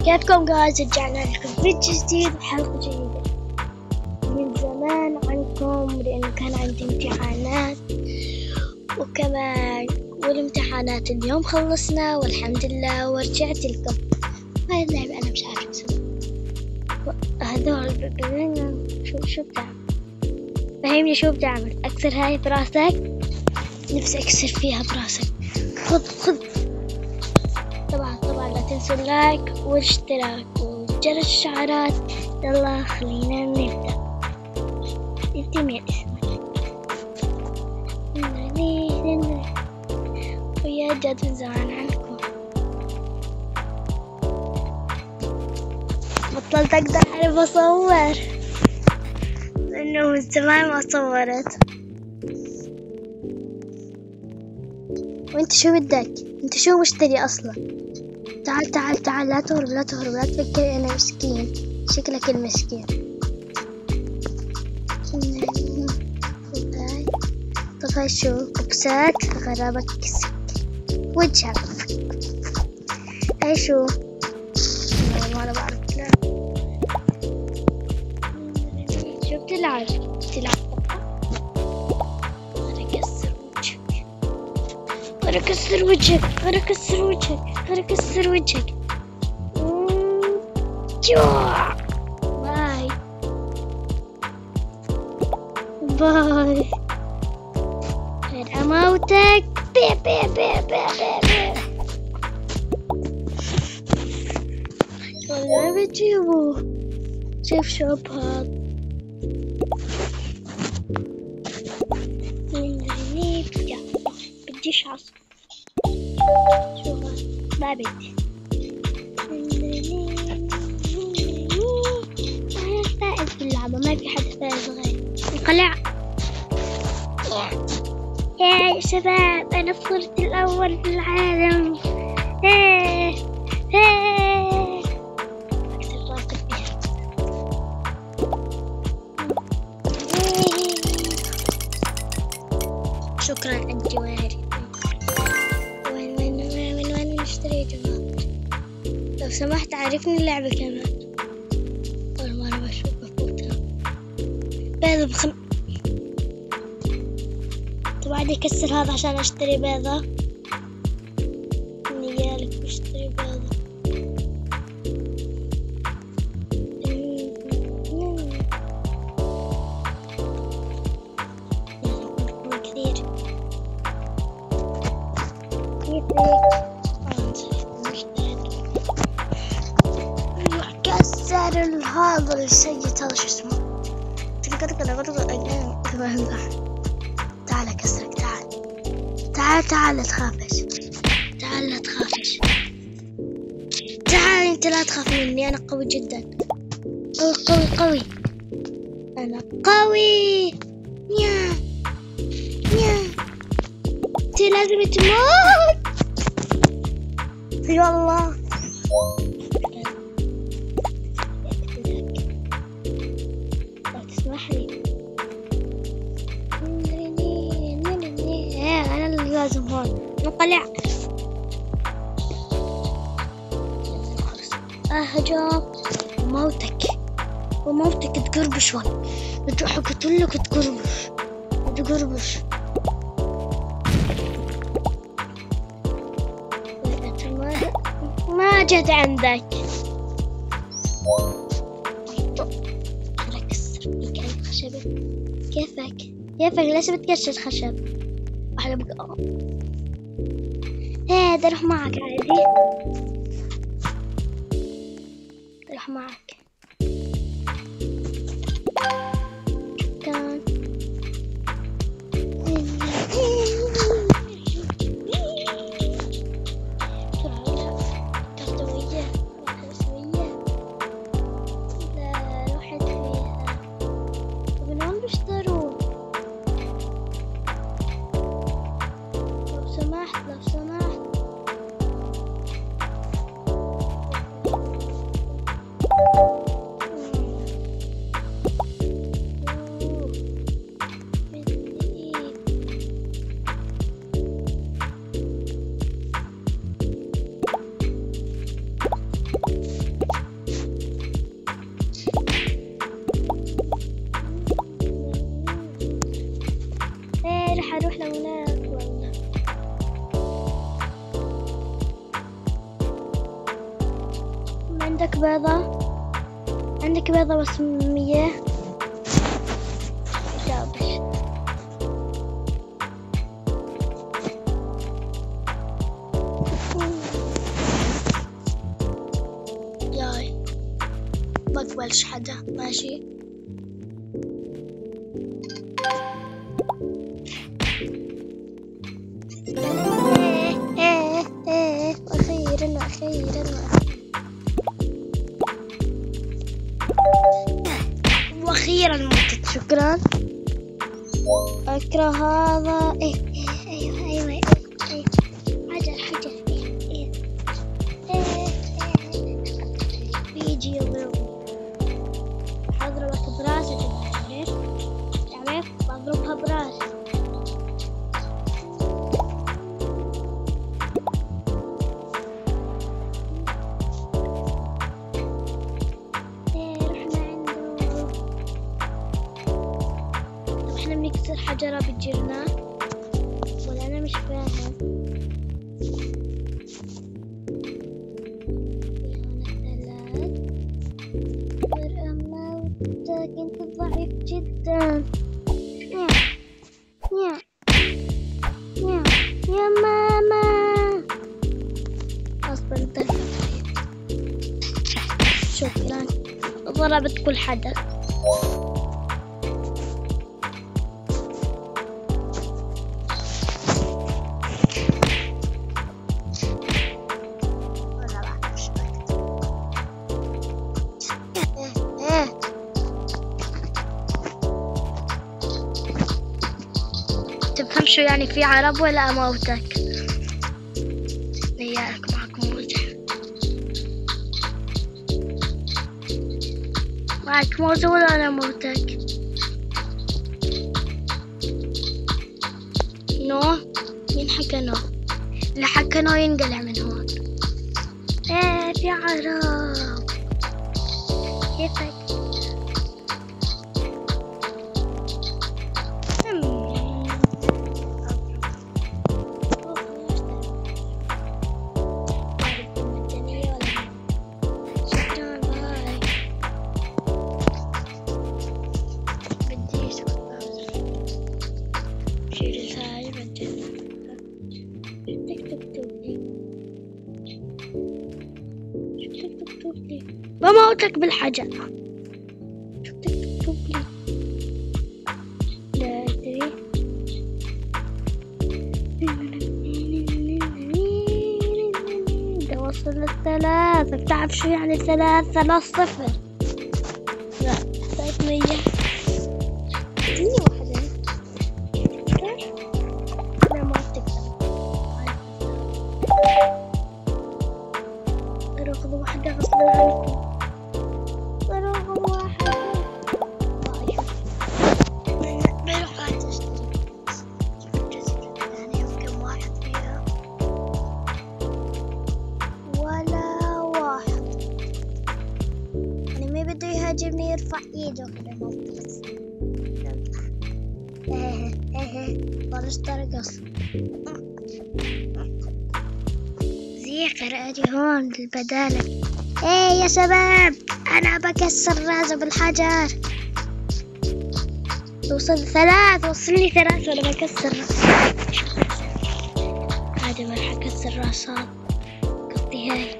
كيفكم جايز؟ رجعنا لكم فيديو جديد وحلقة جديدة. من زمان عنكم لأنه كان عندي امتحانات وكمان والامتحانات اليوم خلصنا والحمد لله ورجعت لكم. هاي اللعبة أنا مش عارفة اسمها. هذول شو بتعمل؟ فهمني شو بتعمل؟ أكسر هاي براسك؟ نفسي أكسر فيها براسك. خذ طبعا لا تنسوا اللايك والاشتراك وجرس الشعارات. يلا خلينا نبدأ. انت مين اسمك؟ ويا جد من زمان عنكم بطلت أقدر أعرف أصور لأنه من زمان ما صورت. وانت شو بدك؟ انت شو مشتري اصلا؟ تعال لا تهرب لا تفكر انا مسكين. شكلك المسكين. طب هاي شو؟ كبسات غرابة كسك وجهك. هاي شو؟ ما انا بعرف لا. شو بتلعب أنا أكسر وجهك. باي غير أموتك. ولا بتجيبه. شوف شوب هذا بديش عصر. شو ما بدي. أنا فائز باللعبة، ما في حد فائز غيري. انقلع يا شباب، أنا صرت الأول في العالم. أكسر راسك فيها. شكرا على الجواري. وين نشتري جواب؟ لو سمحت عرفني اللعبة كمان. أول مرة بشوفها فوتها. بيضة طبعا أكسر هذا عشان أشتري بيضة. نيالك بشتري بيضة. كثير. كسر هذا السيد. هذا شو اسمه؟ تعال كسرك. تعال لا تخافش. تعال انت لا تخاف مني. انا قوي جدا. قوي. انا قوي. نيا انت لازم تموت. والله لا تسمح لي. انا اللي لازم هون نقلع. هجوم وموتك تقربش. هون قلت لك تقربش. ما جت عندك. أنا أكسر فيك الخشبة. كيفك ليش بتكسر خشب؟ واحدة بقى هذا روح معك عادي. روح معك. كان لو سمحت عندك بيضة؟ عندك بيضة وسمية؟ جابش. جاي ما اقبلش حدا. ماشي واخيرا متت. شكرا. اكره هذا. ايوه حجر بيجي يضربني. حضربك براسي جدا. ليش؟ يعني بضربها براسي. احنا بنكسر حجرة بتجرنا ولا انا مش فاهم. هنا 3 موتك. انت ضعيف جدا. يا ماما اصبر. انت شكرا. ضربت كل حدا. تفهم شو يعني في عرب ولا أموتك؟ ليالك معك موزة. معك موزة ولا أنا أموتك؟ نو. مين حكى نو؟ اللي حكى نو ينقلع من هون. في عرب. كيفك؟ بموتك بالحجر. تكتب لي. لا أدري. ده وصل ل3. بتعرف شو يعني 3 0؟ لا احتاج 100. اديني واحدة. لا ما بتقدر. اخذ واحدة غصبا عنكم. يهاجمني يرفع ايده كذا موقف. بلاش ترقص. زيخر اجي هون بالبدالة. يا شباب انا بكسر راسه بالحجر. وصل 3. وصلني 3 وانا بكسر راسه. عادي ما راح اكسر راسه. قصدي هاي.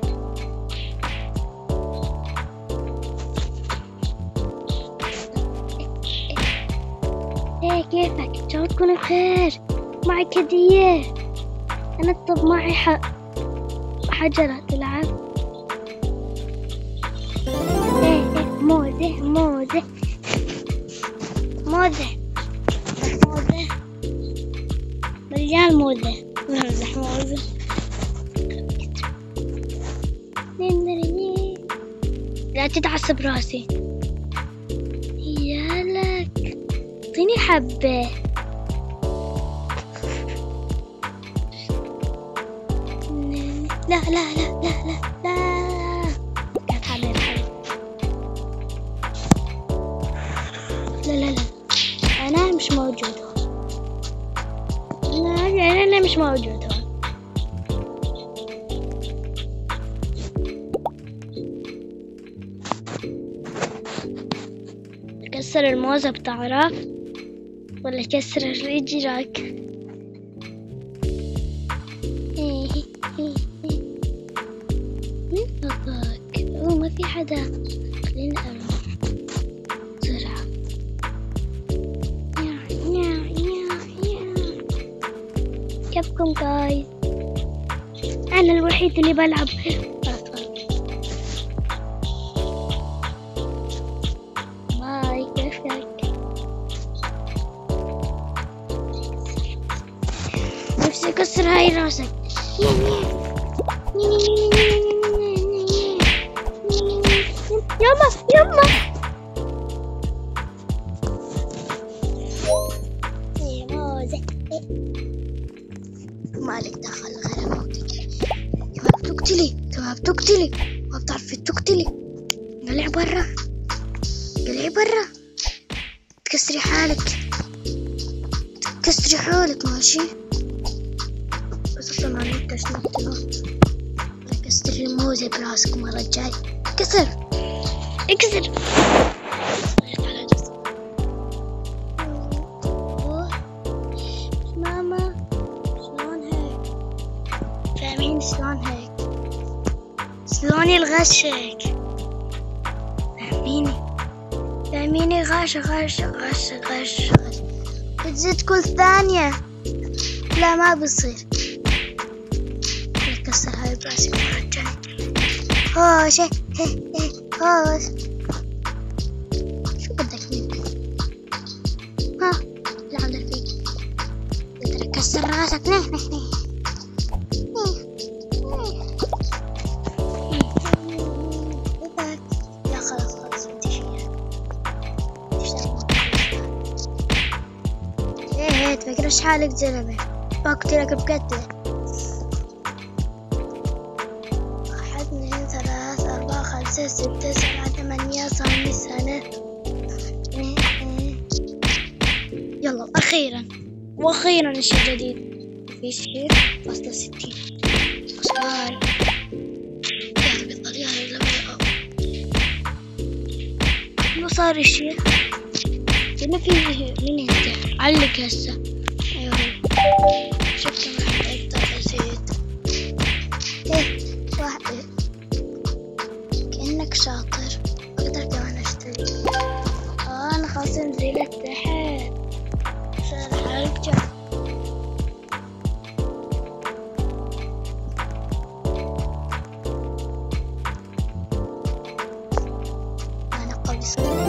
كيفك؟ إن شاء الله تكون بخير. معك هدية. أنا طب معي حجرة تلعب. موزة موزة موزة موزة. مليان موزة. نمزح موزة. لا تدعس براسي. يالك اعطيني حبة. لا لا لا لا لا لا. كانت حبيب حبيب. لا لا لا أنا مش موجود هون. لا أنا مش موجود هون. كسر الموزة بتعرف ولا كسر رجلك؟ مين باباك؟ ما في حدا. خلينا أروح بسرعة. كيفكم جايز؟ أنا الوحيد اللي بلعب. باي، كيفك؟ نفسي أكسر هاي راسك. يما يما يا موزة، مالك دخل غرامة وتجري. يما بتقتلي، يما بتقتلي، ما بتعرفي تقتلي. قلعي برا، قلعي برا، تكسري حالك، تكسري حالك ماشي. بس اصلا ما نقدرش نقتله. كسري الموزة براسك المرة الجاي. كسر اكسر. ماما شلون هيك؟ فاهمين شلون هيك؟ شلون الغش هيك؟ فاهميني غش غش غش غش غش. بتزيد كل ثانية. لا ما بصير. كسر هاي براسي المرة الجاي. هوش هوش. شو بدك مني؟ ها اللي عندك فيك؟ بدك اكسر راسك. لا خلاص انت ايه تفكرش حالك زلمة. بقتلك بقتلة. 1 2 3 4 5 6 7 8 صار سنة. يلا واخيرا الشيء الجديد. في شيء فاصلة 60 باي. يلا بيضل يلا شو صار الشيء؟ كنا في مين انت؟ علق هسه. ايوه شفت ما اقدر ازيد. واحد كأنك شاطر. اقدر كمان اشتري. انا خلاص نزلت تحت عشان ارجع. انا قوي صغير.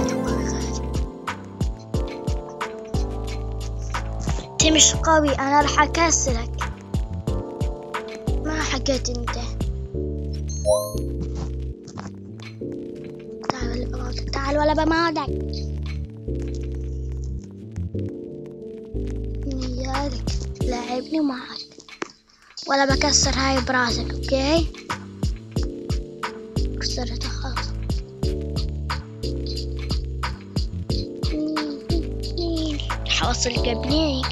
انت مش قوي. انا راح اكسرك. ما حكيت انت. تعال ولا بموتك. يالك لاعبني معك ولا بكسر هاي براسك. اوكي كسرتها خلاص. حوصل قبليك.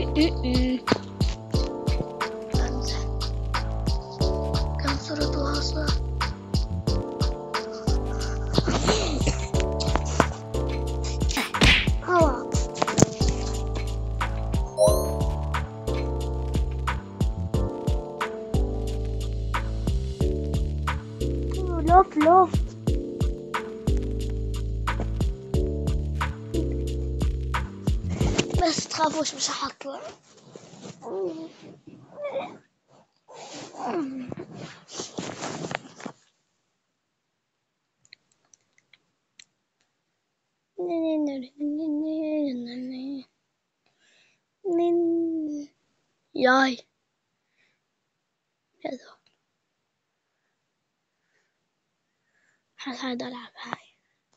كم صرت واصلة. هوا لوف بس تخافوش مش هحطلع. ياي هذا هذا ألعب هاي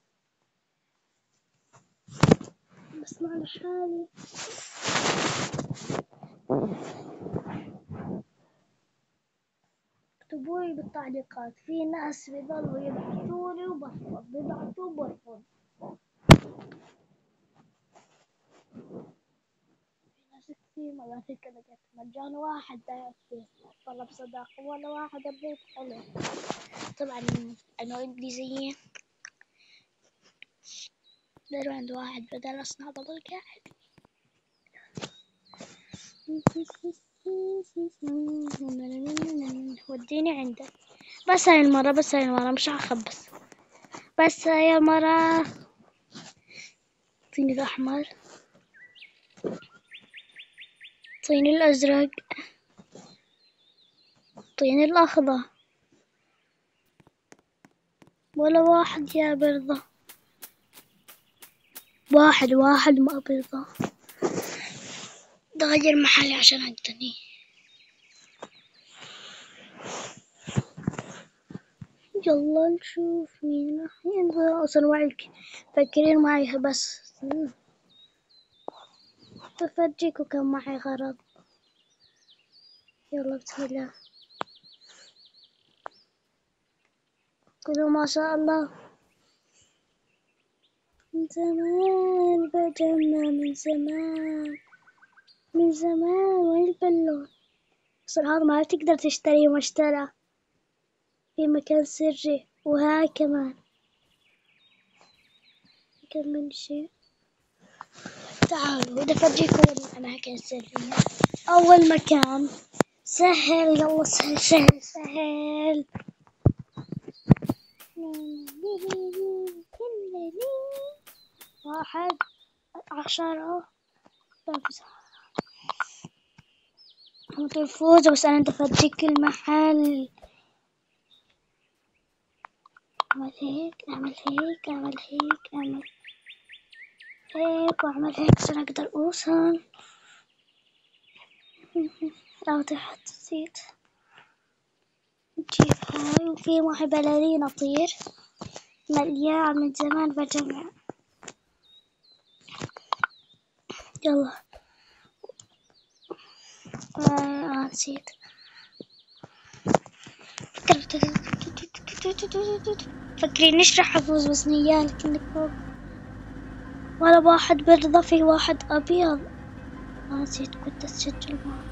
بس مع حالي. اكتبولي بالتعليقات. في ناس بيضلوا يبعثولي وبرفض، بيبعثوا وبرفض. في ناس كثير مرات هيك لقيت مجانا واحد دايس فيه طلب صداقة ولا واحد أبيت حلو. طبعا أنا إنجليزية داير عند واحد بدل أصنع بضل قاعد. وديني عندك. بس هاي المرة مش هخبص. بس هاي المرة اعطيني الأحمر، اعطيني الأزرق، اعطيني الأخضر. ولا واحد يا برضه. واحد ما برضه. غير محلي عشان أقتني. يلا نشوف مين راح ينزل. أصلا وعيك فكرين معي بس بفرجيكوا كم معي غرض. يلا بسم الله. قولوا ما شاء الله. من زمان بجمع، من زمان وين البلون. أصلا هذا ما تقدر تشتري مشترى في مكان سري. وها كمان من شيء. تعالوا بدي أفرجيكم الأماكن السرية. أول مكان سهل. يلا سهل. واحد 10 5. تفوز بس أنا أفرجيك المحل. أعمل هيك وأعمل هيك عشان أقدر أوصل. لو تحت نسيت نجيب هاي. وفي معي بلالين أطير مليان من زمان بجمع. يلا نسيت. فكرين ايش راح افوز بس نيالك انك فوق. ولا واحد برضه، في واحد ابيض. نسيت كنت اسجل معه.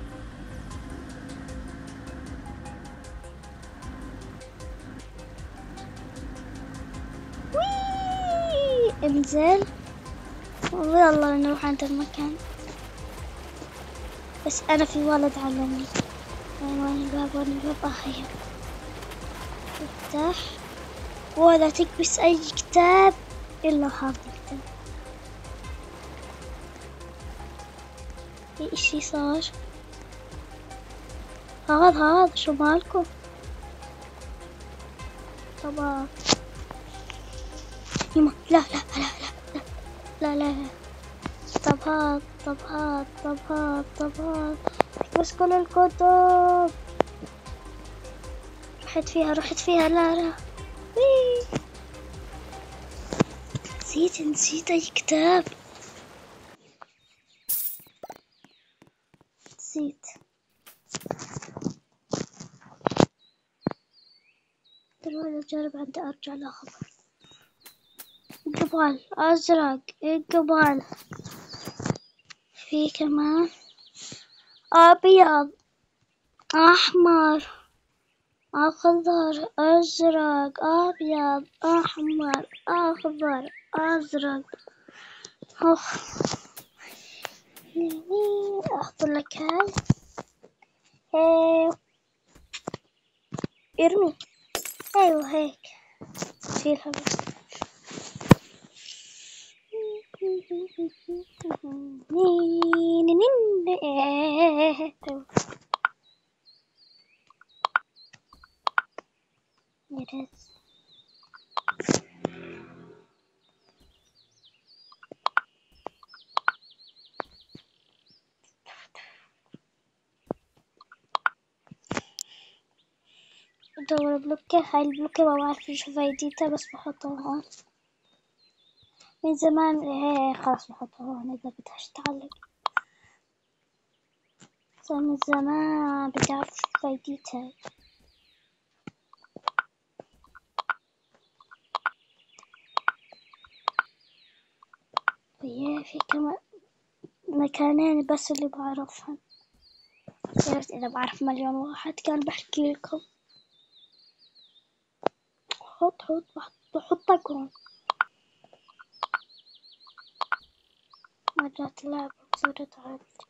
انزل ويلا نروح عند المكان. بس انا في ولد علمني وين الباب هي. افتح ولا تكبس اي كتاب الا هذا الكتاب. في اشي صار. هذا شو مالكم. طبعا يما لا. طب هات بس كل الكتب. رحت فيها لا. نسيت اي كتاب. نسيت. دلوقتي أجرب عندي أرجع لأخذ. جبال أزرق. جبال. في كمان أبيض أحمر أخضر أزرق أبيض أحمر أخضر أزرق. أخذ لك هاي. ارمي. أيوه هيك شيلها بس. دور بلوكة. هاي البلوكة ما بعرف شو فايدتها بس بحطها هون من زمان. خلاص بحطها هون إذا بدهاش تعلق. صار من زمان بدي أعرف شو فايدتها. في كمان مكانين بس اللي بعرفهم. بس إذا بعرف مليون واحد كان بحكي لكم. بحطك هون. رجعت اللعبة وصارت عادي.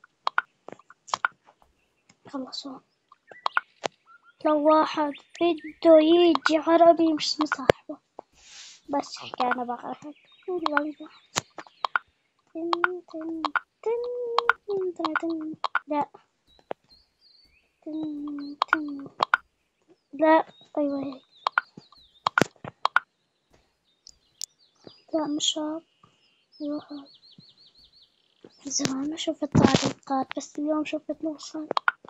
خلصوا. لو واحد بده يجي عربي مش مصاحبه، بس حكينا بقى هيك. تن تن تن تن تن. لا تن تن. لا أيوة هيك. لا مش هاد. أيوة هاد. زمان ما شفت تعليقات، بس اليوم شفت نوصل.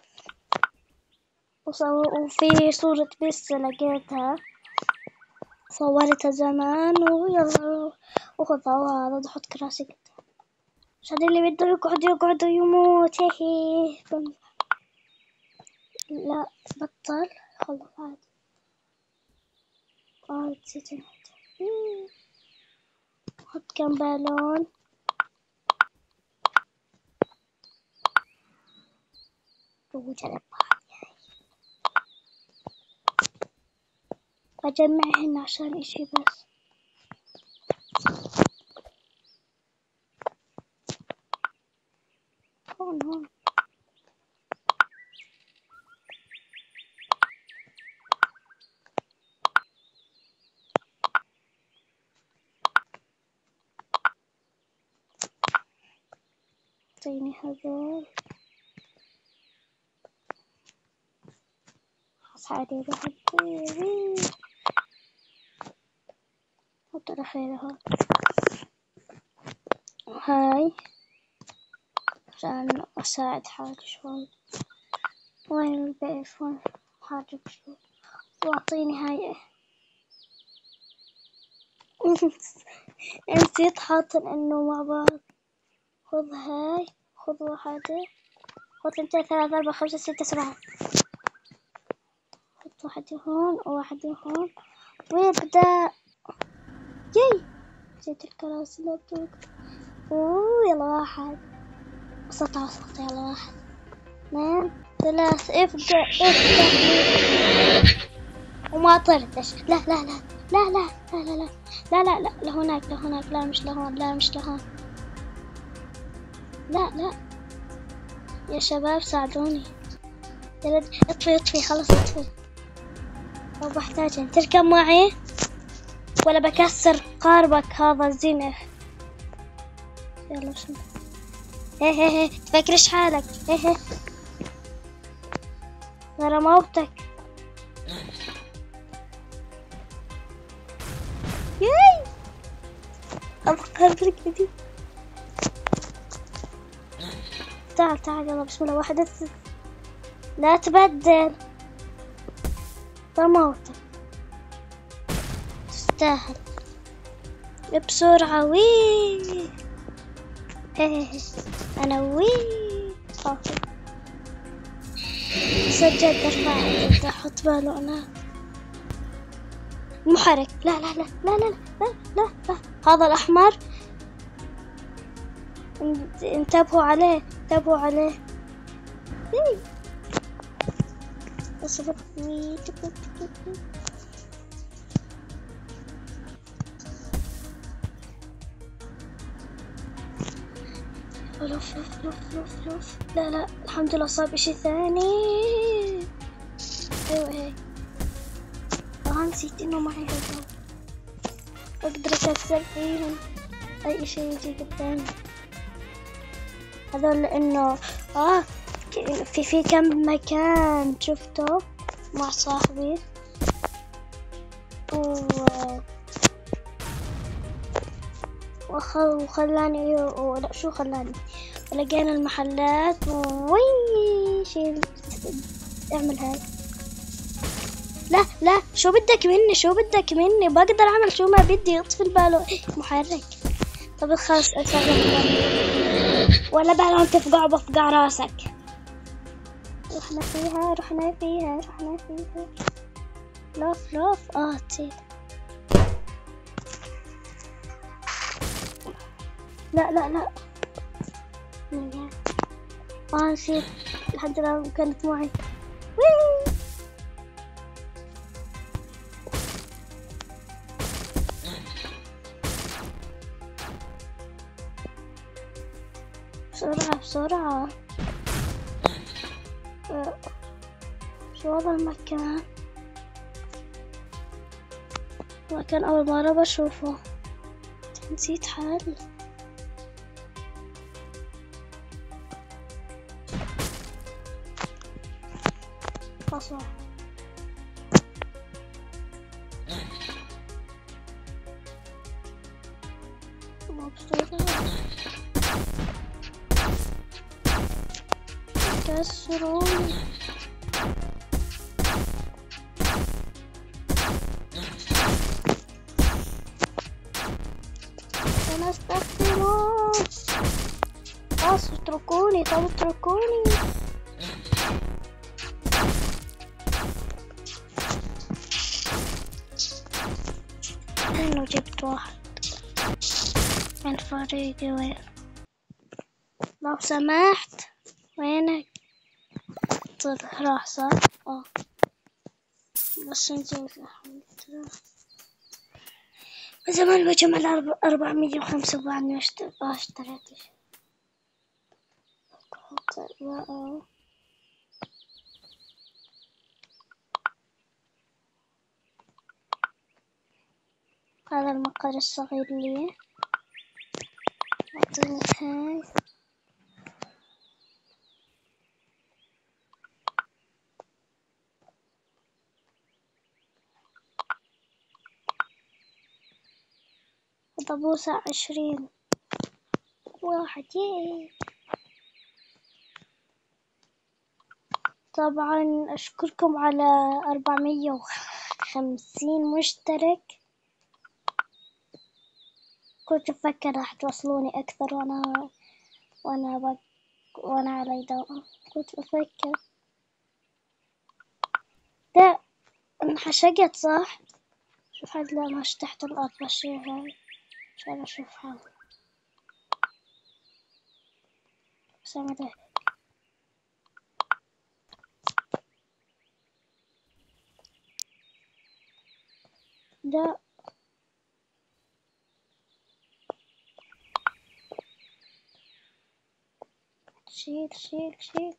وفي صورة بس لقيتها صورتها زمان ويلا وخذها وهذا حط كراسي كده. مش هذا اللي بده يقعد يموت هي. لا بطل خلص عادي. نسيت حط كم بالون. وجرب بجمعهن عشان اشي بس. هون اعطيني هذول. حصعدي بهدي. حط الأخير هاي عشان أساعد حالي شوي. وين الباقي؟ وين حاجة شوي. واعطيني هاي. نسيت حاطن انه مع بعض. خذ هاي، خذ واحدة، خذ 2 3 4 5 6 7. حط واحدة هون وواحدة هون ويبدأ. ياي نسيت الكراسي لا توقف. يلا واحد. وسط يلا 1 2 3. ابدأ. وما طرتش. لا لا لا لا لا لا لا لا لا لا لا لهناك لهناك. لا مش لهون. لا مش لهون. لا لا يا شباب ساعدوني. اطفي خلص اطفي. لو بحتاج تركب معي ولا بكسر قاربك هذا الزنخ. يلا شو هي تفكرش حالك. هي ترى موتك. ياي أفكرك بدي. تعال يلا بسم الله. واحدة. لا تبدل. موتك تستاهل. بسرعة. وي أنا وي سجلت. ارفع أحط باله أنا محرك. لا لا لا لا لا لا لا لا. هذا الأحمر انتبهوا عليه. انتبهوا عليه. اصبر. لف. لا الحمد لله صاب اشي ثاني. ايوه هيك. نسيت انه معي هذول اقدر اكسر فيهم اي شي يجي قدامي. هذول لانه في كم مكان شفته مع صاحبي وخلاني لا شو خلاني. لقينا المحلات وي شيء. اعمل هاي. لا شو بدك مني بقدر اعمل شو ما بدي. اطفي البالون محرك. طب خلاص اسوي ولا بالون بفقع راسك. رحنا فيها لوف تيت. لا نسيت. الحمد لله كانت معي. بسرعة بسرعة. شو هذا المكان؟ مكان أول مرة بشوفه. نسيت حالي. خلاص مبسوطة. كسروني. أنا استغفرون. خلاص اتركوني. طب اتركوني. إنه جبت واحد من فريقي. وين لو سمحت؟ وينك؟ طيب راح صح؟ بس نجيب الحمد لله. من زمان بجمع 405 وبعدني اشتريتش. هذا المقر الصغير لي. أعطيني هاي. طبوسة 20 واحد. طبعا أشكركم على 450 مشترك. كنت أفكر راح توصلوني أكثر وأنا على دوام. كنت أفكر ده انحشقت صح؟ شوف هاد لا مش تحت الأرض بشيل هاي عشان أشوفها. سامي ده ده شيل شيل شيل.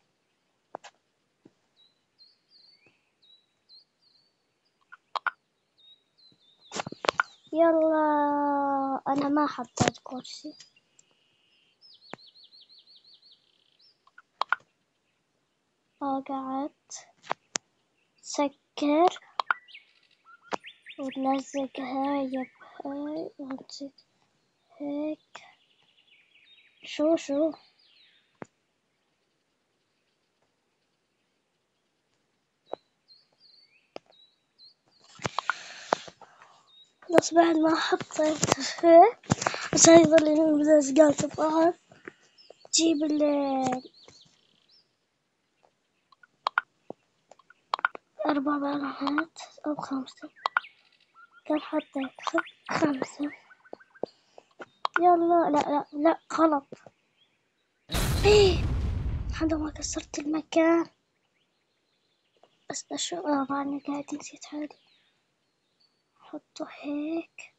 يلا أنا ما حطيت كرسي. قعدت سكر ونلزق هاي بهاي ونسيت هيك. شو بس بعد ما حطيت هيك بس هاي يظل ملزقات ببعض. جيب 4 بلغات أو 5. كم حطيت؟ 5. يلا لا غلط. لحد ما كسرت المكان. بس أشوف بعدني قاعد نسيت حالي. حطه هيك.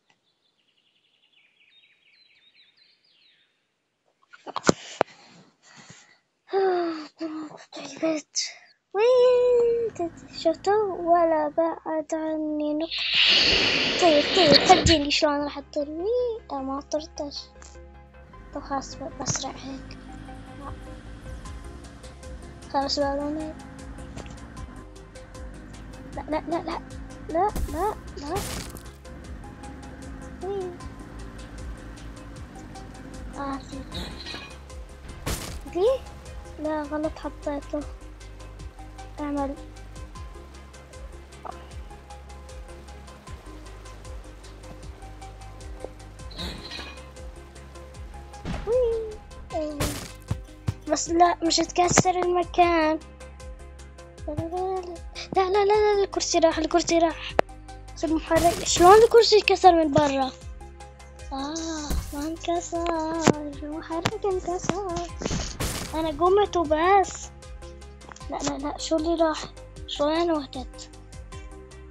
البيت وين شفتوا ولا بعد عني نقطة. طير خديني شلون راح تطير. ما طرتش. طب خلاص بسرع هيك. خلاص بالوني. لا ليه؟ لا غلط حطيته. اعمل بس لا مش تكسر المكان. لا الكرسي راح. صار محرك. شلون الكرسي كسر من برا؟ ما انكسر. المحرك انكسر. انا قمت وبس. لا شو اللي راح؟ شلون انا وهدت؟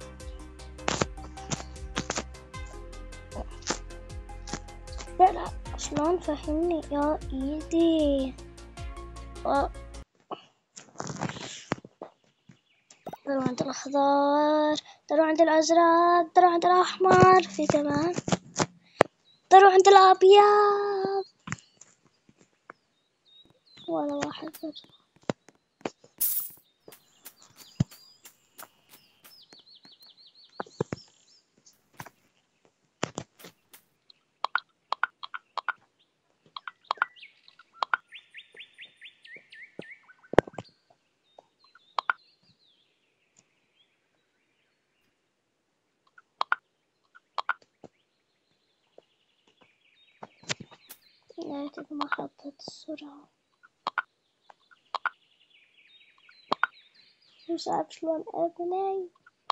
لا شلون فهمني يا ايدي. دروا عند الاخضر، دروا عند الازرق، دروا عند الاحمر، في كمان دروا عند الابيض، ولا واحد برضه. نهاية محطة السرعة. مش عارف شلون ابني.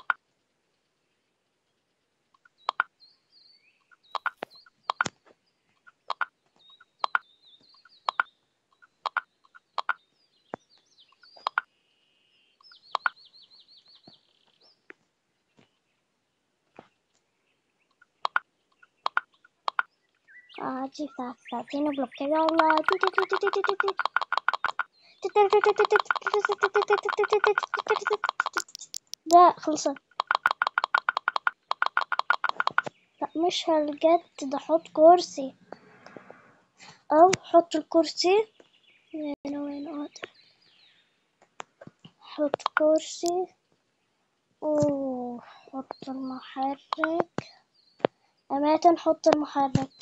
جيب 30 بلوك يا الله. لا خلصت. لا مش هالقد، بدي احط كرسي او حط الكرسي. وين حط كرسي وحط المحرك. أمات نحط المحرك.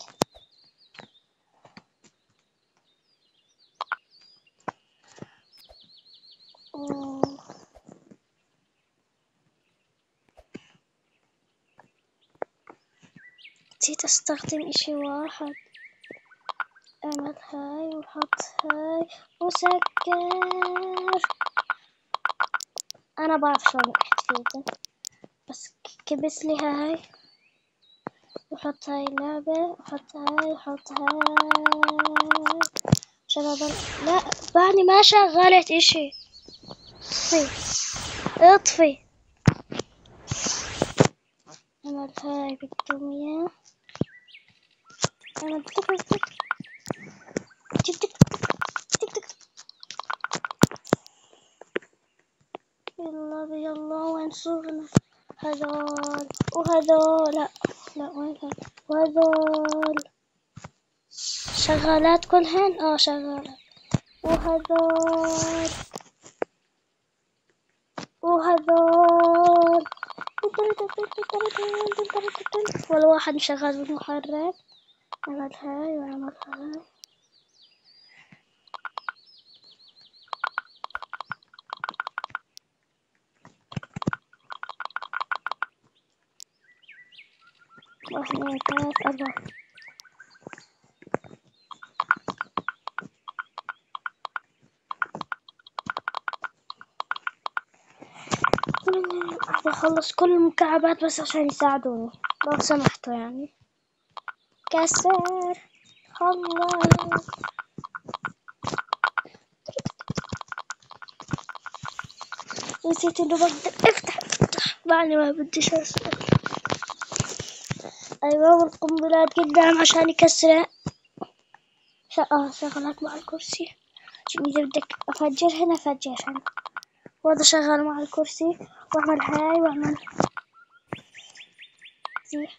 نسيت استخدم اشي واحد. اعمل هاي وحط هاي وسكر. انا بعرف شلون احتفيد، بس كبس لي هاي وحط هاي اللعبة وحط هاي وحط هاي. شغل. لا بعدني ما شغلت اشي. اطفي. اعمل هاي بدهم اياه. اعمل تك تك تك تك تك تك. يلا يلا وين صرنا؟ هذول وهذول. لا وين هذول وهذول شغالات كلهن. شغالات. وهذول وهذول. ولا واحد مشغل بالمحرك. عمل هاي وعمل هاي. واحد اثنين ثلاث أربعة. بخلص كل المكعبات بس عشان يساعدوني لو سمحتوا يعني. كسر. خلص. نسيت انه بقدر افتح بعدني ما بديش اسمع. ايوه والقنبلات قدام عشان يكسرها. شغلات مع الكرسي عشان اذا بدك افجر هنا افجر هنا. وهذا شغال مع الكرسي. واعمل هاي واعمل زي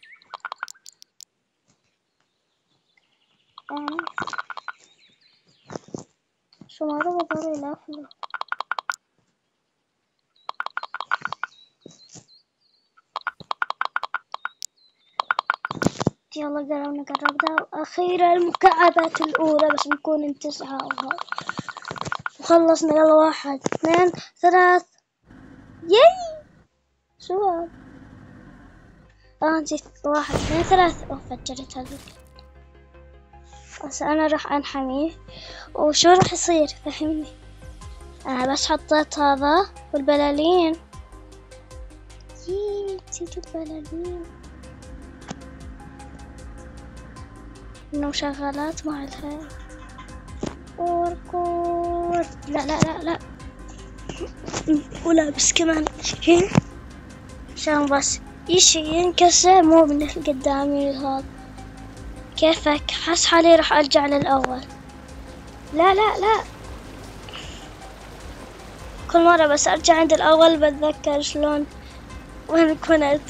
شو مرة بضل يلفلو. يلا قربنا أخيرا المكعبات الأولى بس بنكون انتسعة وخلصنا. يلا واحد اثنين ثلاث. ياي شو هذا؟ نسيت. واحد اثنين ثلاث. فجرت هذه. بس أنا راح أنحميه. وشو راح يصير فهمني. أنا بس حطيت هذا والبلالين. نسيت البلالين إنه شغالات مع الهاي. وركود. لا ولابس كمان شيء عشان بس إشي ينكسر مو من القدامي هذا. كيفك؟ حس حالي راح ارجع للاول. لا لا لا، كل مرة بس ارجع عند الاول بتذكر شلون وين كنت.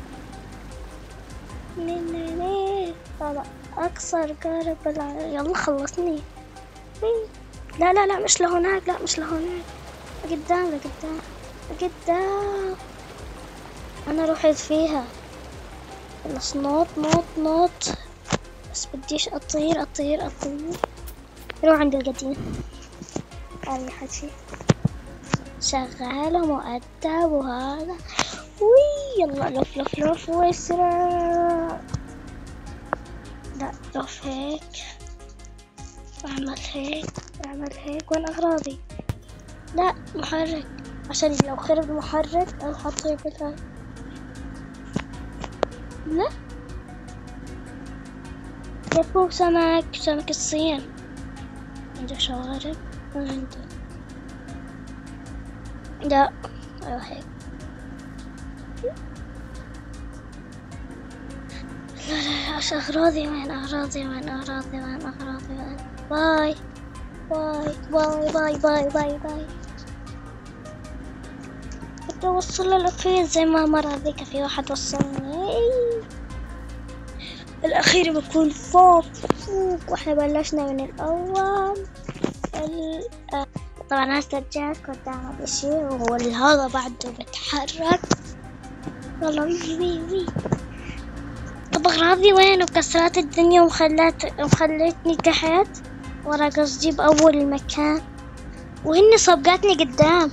هذا اقصر قارب يلا خلصني. لا لا لا، مش لهناك، لا مش لهناك، قدام لقدام قدام. انا رحت فيها. خلص، نوط نوط نوط، بس بديش اطير اطير اطير. روح عند القديم. اي حكي شغال ومؤدب وهذا. وي يلا لف لف لف واسرع. لا لف هيك، اعمل هيك اعمل هيك. وين اغراضي؟ لا محرك، عشان لو خرب المحرك احطه بالهاي. لا كيفو سمك، سمك الصين عنده شوارب ما عنده. لا ايوه هيك. لا لا لا، اغراضي وين اغراضي وين اغراضي وين اغراضي وين. باي باي باي باي باي باي باي. بدي اوصل للاخير زي ما مرة هذيك في واحد وصلني. الاخير بكون فوق فوق، واحنا بلشنا من الاول. طبعا هسه الجاك قدام اشي وهو هذا بعده بتحرك. يلا وي وي وي. طب اغراضي وين؟ وكسرات الدنيا وخلتني تحت ورا، قصدي بأول المكان، وهن صبقاتني قدام.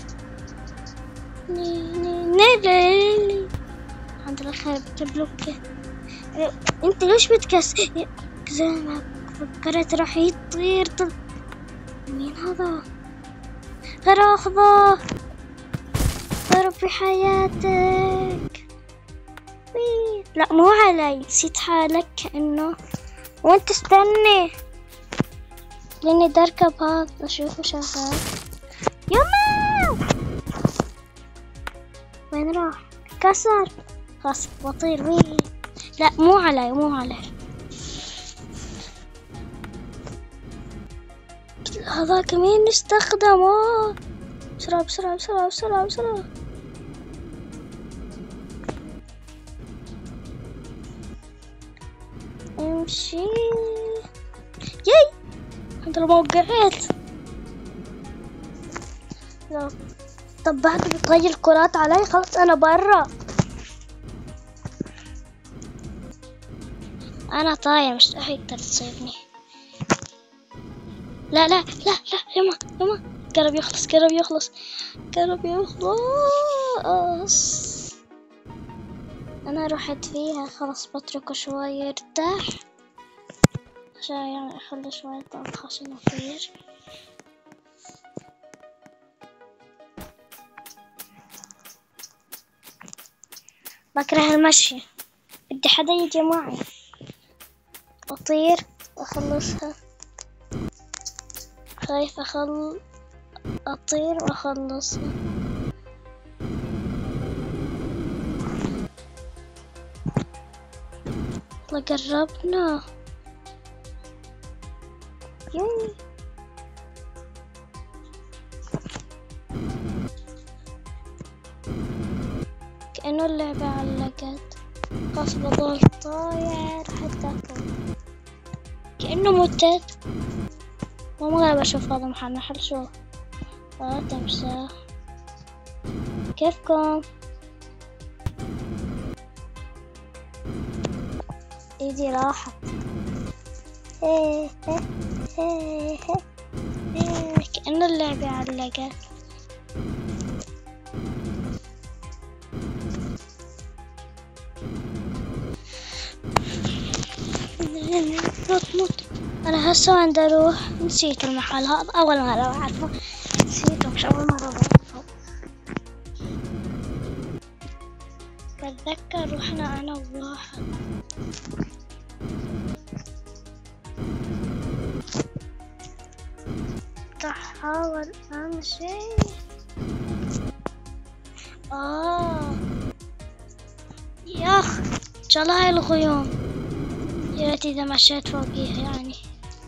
نيلي عند الخير بتبلوكي. انت ليش بتكسر زي ما فكرت راح يطير؟ طب مين هذا؟ غير اخذه ضرب في حياتك. لا مو علي، نسيت حالك كأنه. وانت استني لاني دركب هذا اشوفه شغال. يلا وين راح؟ كسر. خلاص بطير وين. لا مو علي مو علي. هذاك مين نستخدمه؟ بسرعة بسرعة بسرعة بسرعة بسرعة. امشي. ياي انت لو وقعت. لا طب بعد بتغير الكرات علي. خلاص انا برا، انا طاير مش راح تقدر تصيبني. لا لا لا لا يما يما، قرب يخلص قرب يخلص قرب يخلص. انا رحت فيها خلاص، بتركه شوي يرتاح عشان يعني اخلي شوية طاقة عشان اطير. بكره المشي، بدي حدا يجي معي اطير واخلصها. خايفة اطير واخلصها. قربنا. كأنه اللعبة علقت. خلاص بضل طاير حتى كأنه متت. والله بشوف هذا محل شو. تمساح. كيفكم؟ ايدي راحت. كأنه اللعبة علقت. نط. انا هسه وين اروح؟ نسيت المحل هذا، اول مرة اعرفه. نسيته مش اول مرة اعرفه. بتذكر رحنا انا وواحد. احاول امشي. ياخ ان شاء الله هاي الغيوم. يا ريت إذا مشيت فوقيها يعني.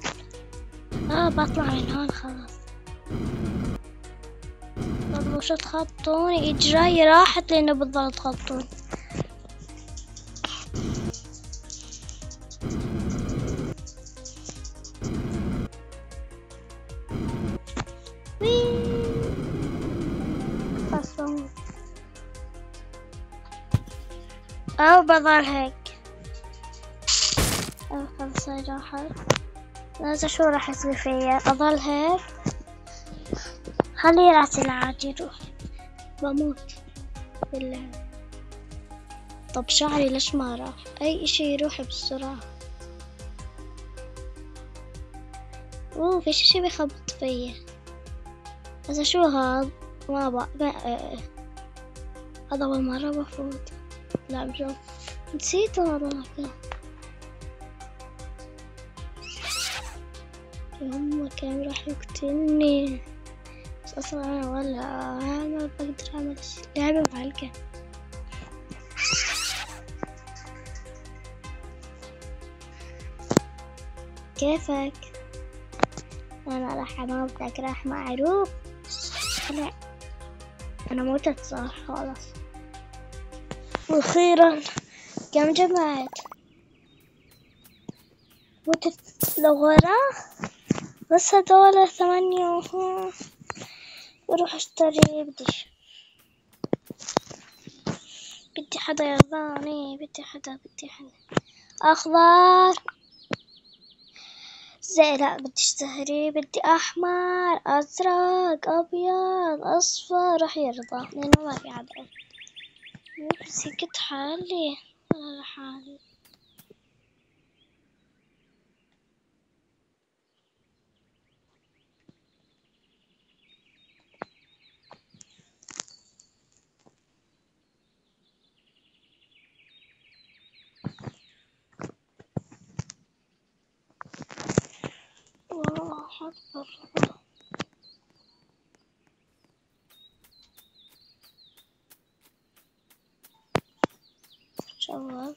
بطلع من هون خلاص. طب وشو تخطوني؟ إجراي راحت لأنه بتضل تخطوني. أو بضل هيك. خلص هاي راحت. لازم شو راح يصير فيا؟ أضل هيك. خلي راسي العادي يروح. بموت بالله. طب شعري ليش ما راح؟ أي إشي يروح بسرعة. في شي بيخبط فيا. هذا شو هاد؟ ما بقى هذا أول مرة بفوت. لا بجد نسيته هذا المكان. يما كان راح يقتلني. بس أصلا أنا ولا ما بقدر أعمل شي. لعبة معلقة. كيفك؟ أنا راح أموتك راح معروف. لا أنا موتت صح خلاص. وأخيرا كم جمعت؟ موتت لورا. بس هدول 8 بروح اشتري. بدي حدا يرضاني. بدي حدا أخضر. لا بدي اشتري. بدي أحمر أزرق أبيض أصفر. راح يرضى لأنه ما في عدد. بس كنت حالي أنا لحالي. والله أكبر. شباب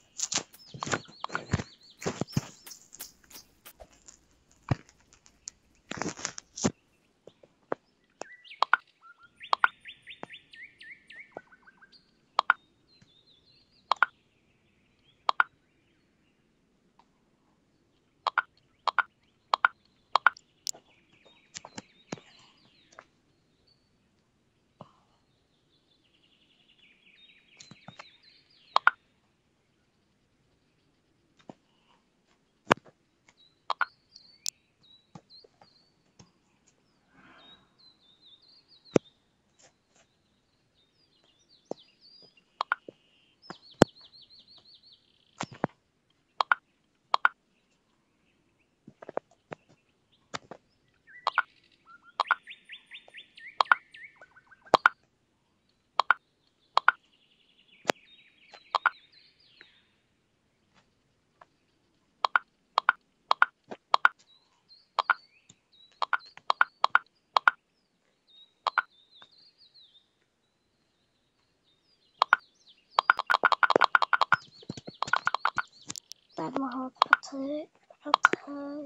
بعد ما هو تحط هاي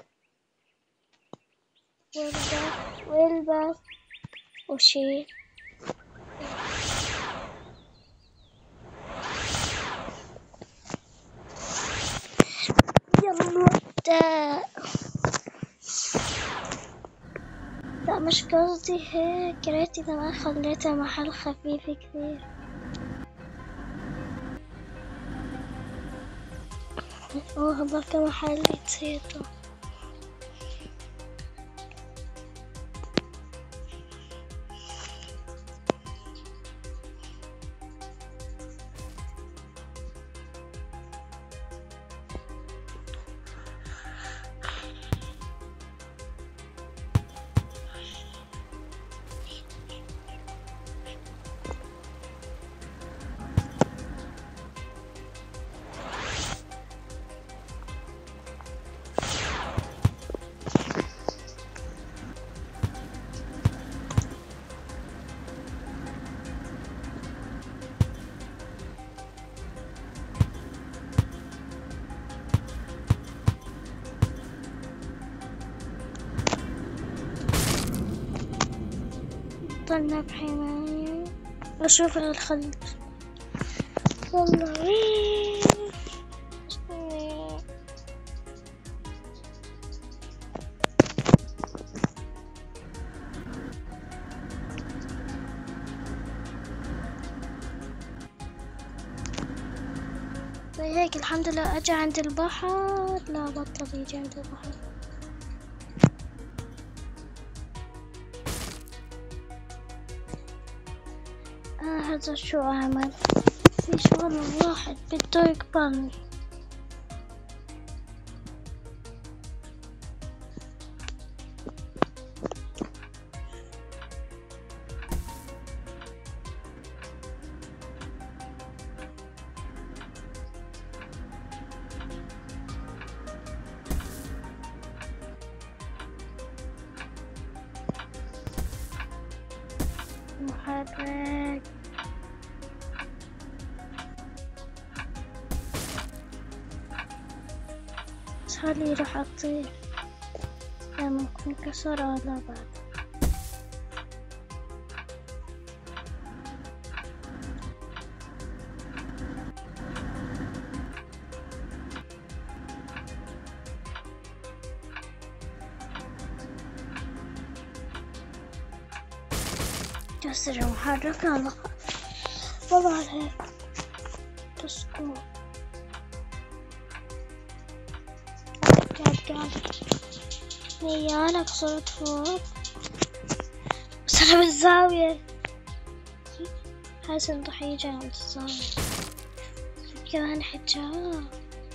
والبس وشيل. يلا نبدأ. لا مش قصدي هيك. ريت إذا ما خليتها محل خفيف كثير. هذا كمحل نسيته. طلنا بحماية. أشوف الخليج. يلا زي هيك الحمد لله. أجا عند البحر، لا بطل يجي عند البحر. هذا شو أعمل؟ في شغل واحد بده يقبلني. محرك. بس هالي راح أطير. لا ممكن كسر ولا بعد. كسر محرك. الله والله عليك تسكو. قاعد هي أنا كسرت فوق بس أنا بالزاوية. حاسن راح يجي عند الزاوية كمان حجاب.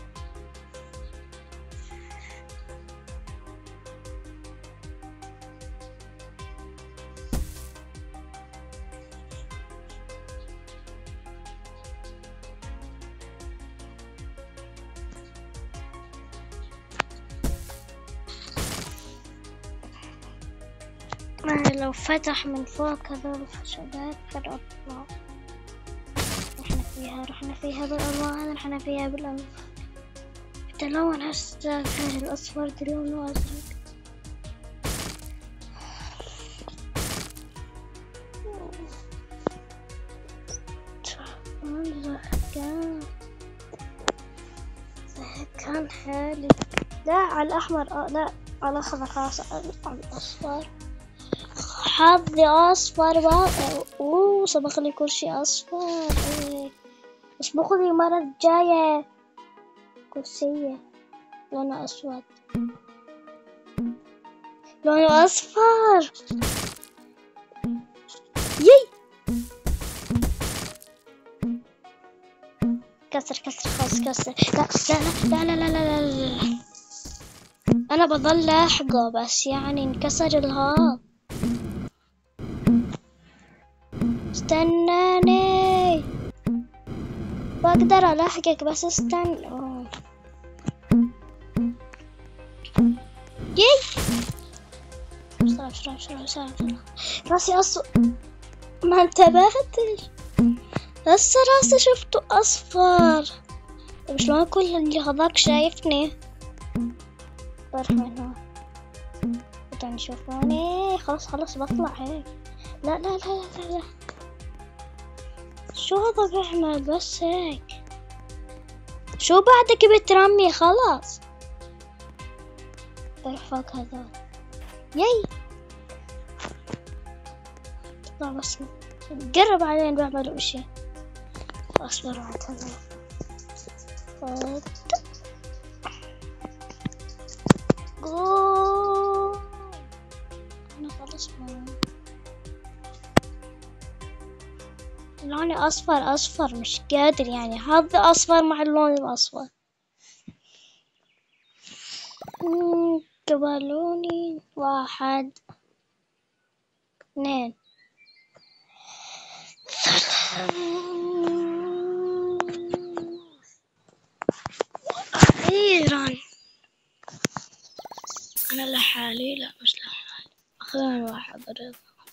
لو فتح من فوق هذول الخشبات فنطلع. رحنا فيها بالألوان. رحنا فيها بالألوان. تلون هسه هذا الأصفر لونه أزرق. كان حالي. لا على الأحمر. لا على الأخضر. خلاص على الأصفر. حظي أصفر بقى. سبق لي كل شيء أصفر. بس باخذ المرة الجاية كرسية لونه أسود. لونه أصفر. يي كسر خلاص كسر. لا لا لا لا لا لا. أنا بضل لاحقه بس يعني انكسر الهاب. استناني بقدر ألاحقك بس استنى. يي بسرعة راسي ما انتبهتش. هسه راسي شفته أصفر. شلون كل اللي هذاك شايفني؟ بروح من هون بدهم يشوفوني. خلاص بطلع هيك. لا شو هذا بيعمل بس هيك؟ شو بعدك بترمي؟ خلاص بروح فوق هذول. يي طلع بس قرب علينا بعملوا اشي. خلاص بروح عند هذول. أنا خلص لوني أصفر مش قادر يعني. هذا أصفر مع اللون الأصفر. قبلوني 1 2 أخيرا. أنا لحالي. لا مش لحالي. أخيرا واحد رضا.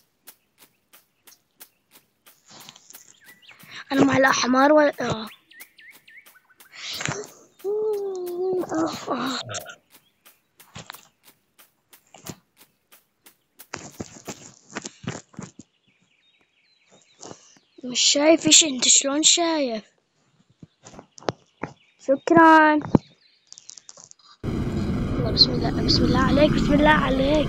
أنا مع الأحمر ولا مش شايف ايش انت شلون شايف؟ شكرا. الله بسم الله بسم الله عليك بسم الله عليك.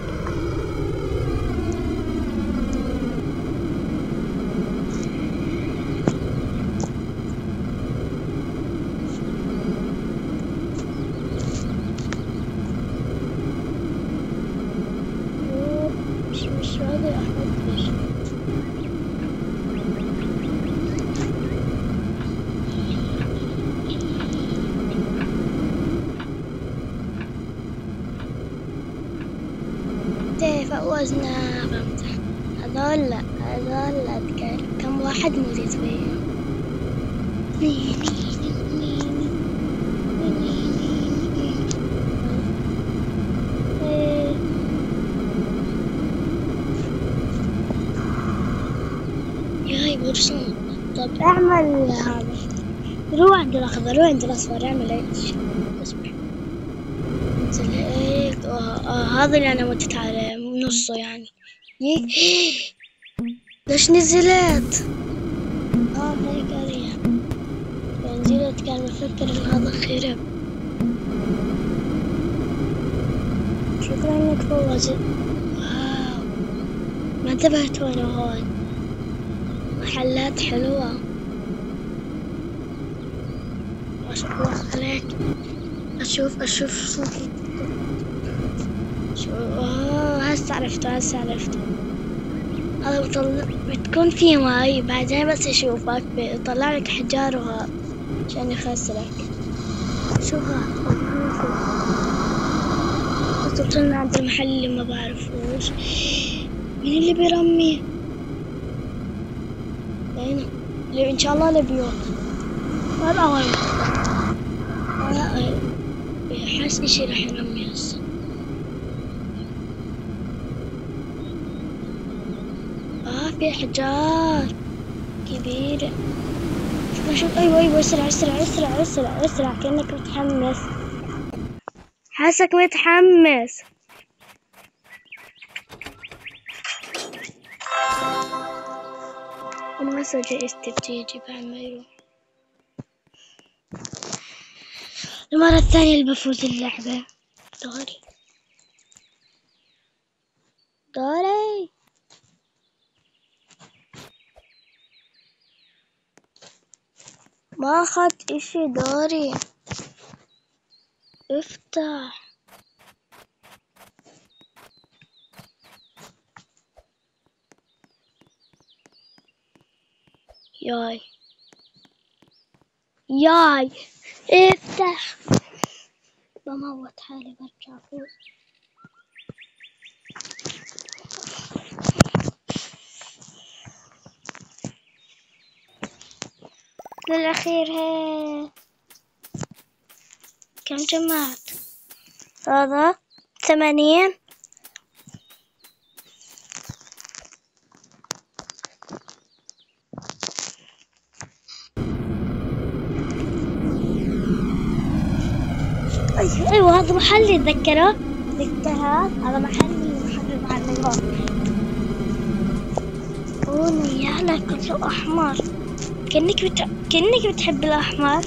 مش راضي احبش. فوزنا بمزح. هذول كم واحد موجود فيهم؟ ياي برسم. طب اعمل هذا، روح عند الأخضر روح عند الأصفر اعمل ايش؟ اصبر انزل هيك. هذا اللي أنا متت عليه نصه يعني. ليش نزلت؟ هيك أريح. لو نزلت كان بفكر إن هذا خرب. شكرا إنك فوزت. واو ما انتبهت وأنا هون. محلات حلوة ما شاء الله عليك. أشوف صوتي. هسه عرفته هذا بتكون في ماي بعدين بس يشوفك بيطلع لك حجار وهذا عشان يخسرك. شوفها وصلنا عند المحل اللي ما بعرفوش. مين اللي بيرمي؟ هنا اللي ان شاء الله لبيوت. هذا اول حاسس اشي راح يرمي هسه. في حجار كبيرة. شوف ايوه اسرع كأنك متحمس. حاسك متحمس. انا هسه جائزتي بتيجي بعد ما يروح. المرة الثانية اللي بفوز اللعبة. دوري ما أخذت إشي. دوري افتح. ياي افتح. بموت حالي برجع فوز. للأخير هي كم جمعت؟ هذا 80. أيوة هذا محل ذكرت هذا محل معلقات. يا كله أحمر. كأنك بتحب الأحمر.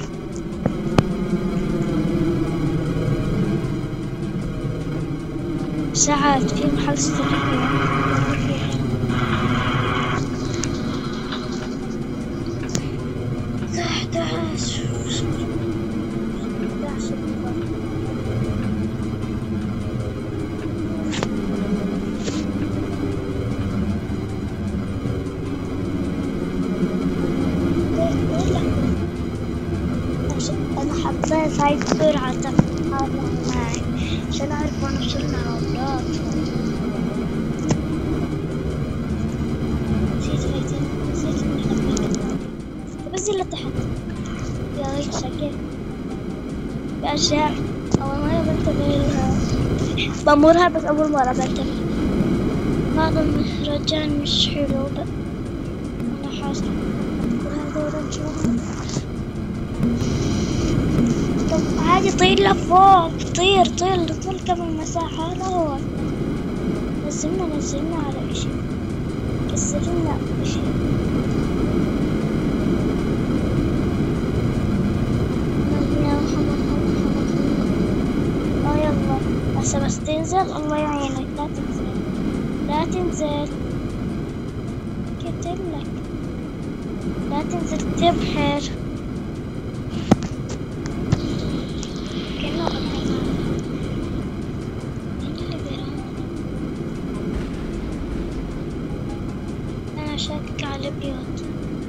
ساعات في محل سريع. أنا حبيت هاي بسرعة تفاعل معي عشان أعرف وين وصلنا عمرات. نزل لتحت. يا هيك شكل في أشياء أول مرة بنتبه لها بمرها بس أول مرة بنتبه. هذا المهرجان مش حلو أنا حاسة. وهذا رجل. طب عادي طير لفوق. طير كم المساحة لهون. نزلنا على إشي. كسرنا إشي. هسه بس تنزل الله يعينك. لا تنزل لا تنزل، قلتلك لا تنزل تبحر. كأنه أنا شاكك على البيوت.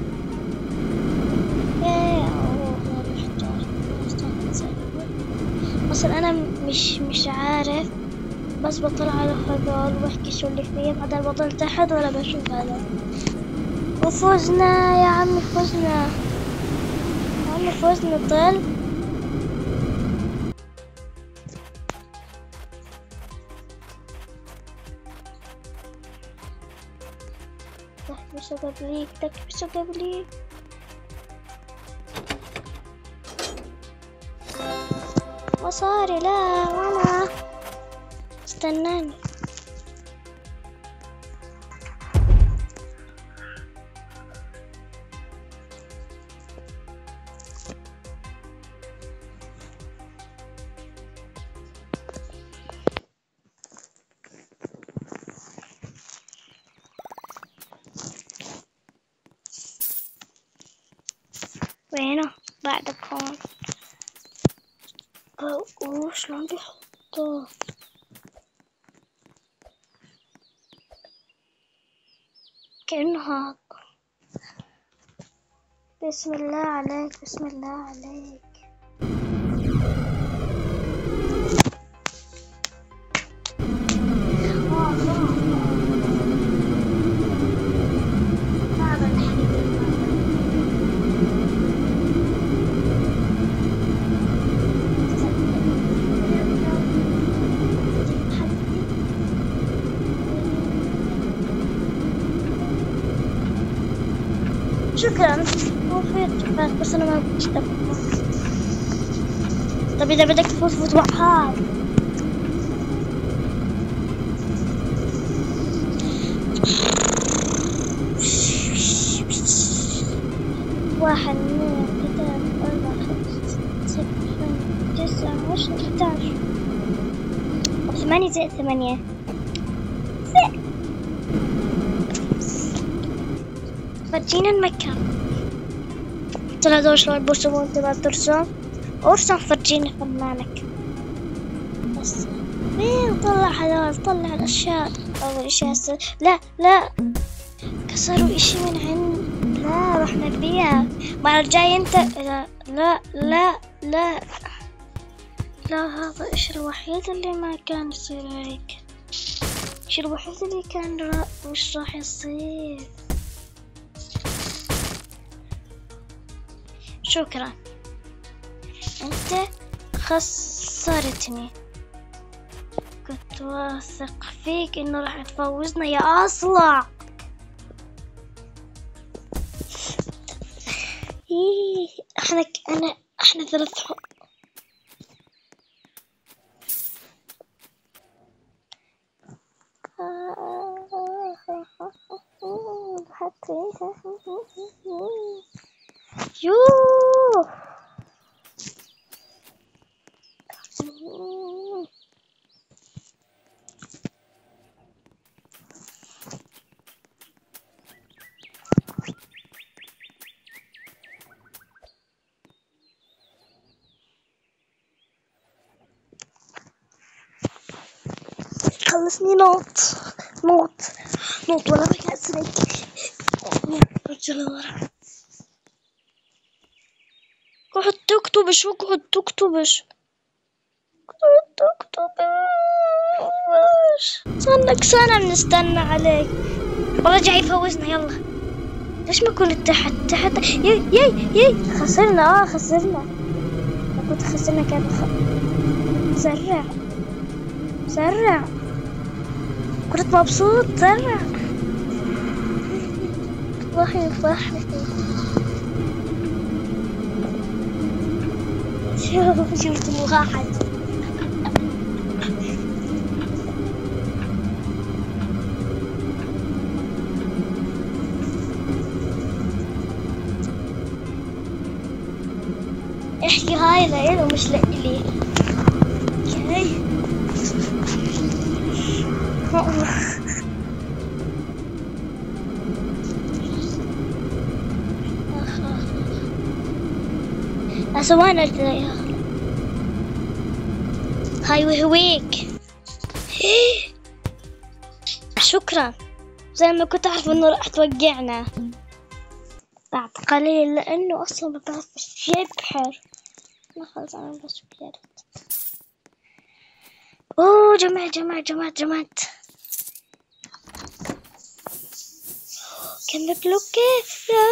اصلا انا مش عارف، بس بطلع على هذول واحكي شو اللي فيه، بعدين بطل تحت ولا بشوف هذا. وفزنا يا عمي، فزنا يا عمي، فزنا. طل تكبسوا قبليك، تكبسوا قبليك. مصاري لا، وانا استناني. وينه بعدكم؟ شلون بيحطوه؟ كأنه هاك. بسم الله عليك، بسم الله عليك. شكرا. هو في اتفاق بس انا ما بشتغل. طب اذا بدك تفوت فوت معها. واحد، اثنين، ثلاثة، أربعة، خمسة، ستة، ثمانية، تسعة، 10، 11. طب 8 زائد 8 فرجينا المكان. ترى هذول شلون بيرسمون؟ تبغى ترسم؟ ارسم، فرجينا فنانك. بس طلع هذول، طلع الأشياء. أول شيء لا لا، كسروا إشي من عند. لا رحنا بيها المرة الجاية انت. لا لا لا لا لا، هذا الشيء الوحيد اللي ما كان يصير هيك. الشيء الوحيد اللي كان مش راح يصير. شكرا، انت خسرتني. كنت واثق فيك انه راح تفوزنا يا اصلع. احنا 3. يوه خلصني. نوت ولا بقى اسرق. رجل ورا. قعد تكتبش وقعد تكتبش. صارلك سنة بنستنى عليك. والله جاي يفوزنا. يلا ليش ما كنت تحت؟ يي خسرنا. خسرنا. لو كنت خسرنا كان سرع. كنت مبسوط. سرع. والله يفرحني. شفت واحد. احكي هاي لإله مش لإلي. اوكي وين التلاقيها؟ هاي وهويك. شكرا، زي ما كنت أعرف إنه راح توقعنا بعد قليل، لأنه أصلا ما بعرفش يبحر. ما خلص أنا بس بجرد. أوه جمعت كم بلوكة.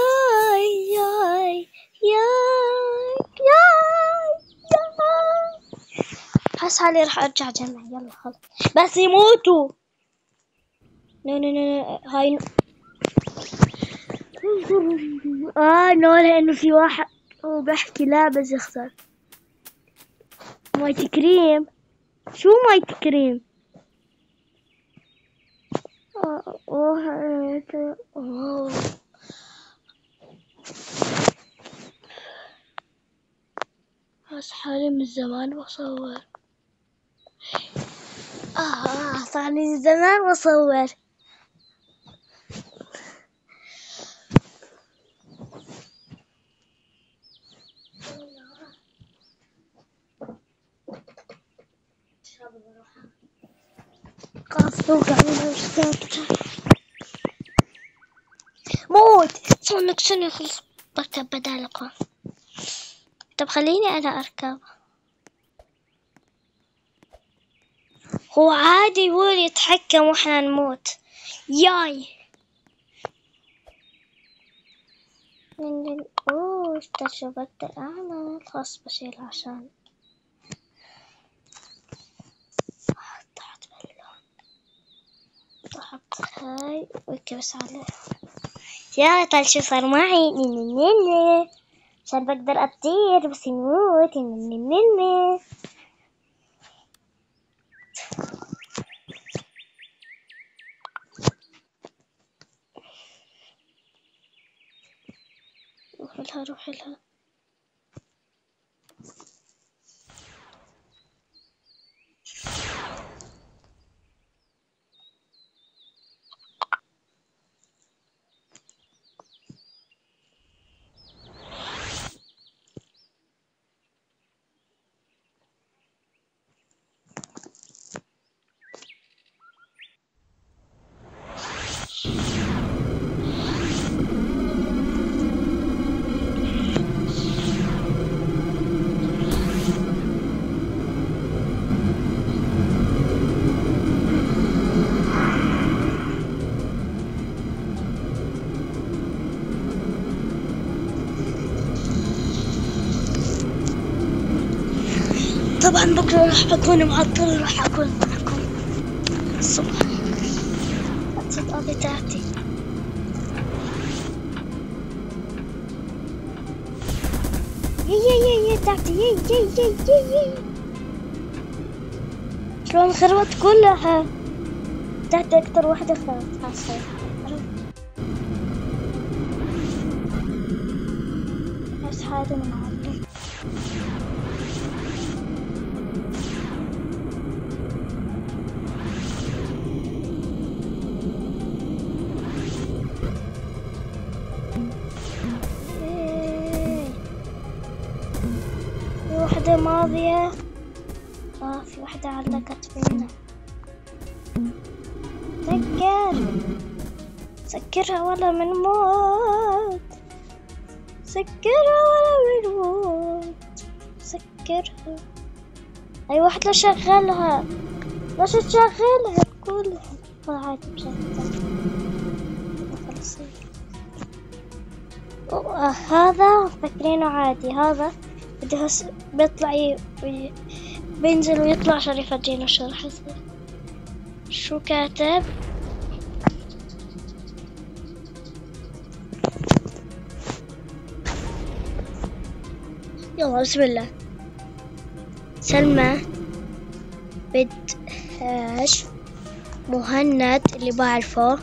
ياي حس حالي راح أرجع جمع. يلا خلص بس يموتوا. نو هاي نو، لأنه في واحد هو بحكي لا بس يخسر. مايت كريم. شو مايت كريم؟ حس حالي من زمان بصور. صار لي زمان بصور. خلاص توقع منها موت. صونك شنو يخلص بركب بدالكم. طب خليني أنا أركب. هو عادي هو اللي يتحكم وإحنا نموت. ياي تجربة الأعمال خاص بشيل عشان طحت هاي وكبس عليه. يا طال شو صار معي. عشان بقدر أطير بس يموت. روح لها. طبعا بكرة راح أكون معطل. راح أكون معكم الصبح. الصدقة بتاعتي. يي تاعتي. يي شلون خربت كلها. تاعتي أكتر واحدة خربت. حاسة بس هذا معطل. واحدة ماضية. في واحدة علقت فينا. سكرها ولا منموت. سكرها. أي واحدة شغلها. ليش تشغلها كلها؟ عادي مشغلها. خلاص هذا فكرينه عادي. هذا بيطلع بينزل ويطلع عشان يفرجينا الشرح. شو كاتب؟ يلا بسم الله. سلمى بدهاش مهند اللي بعرفه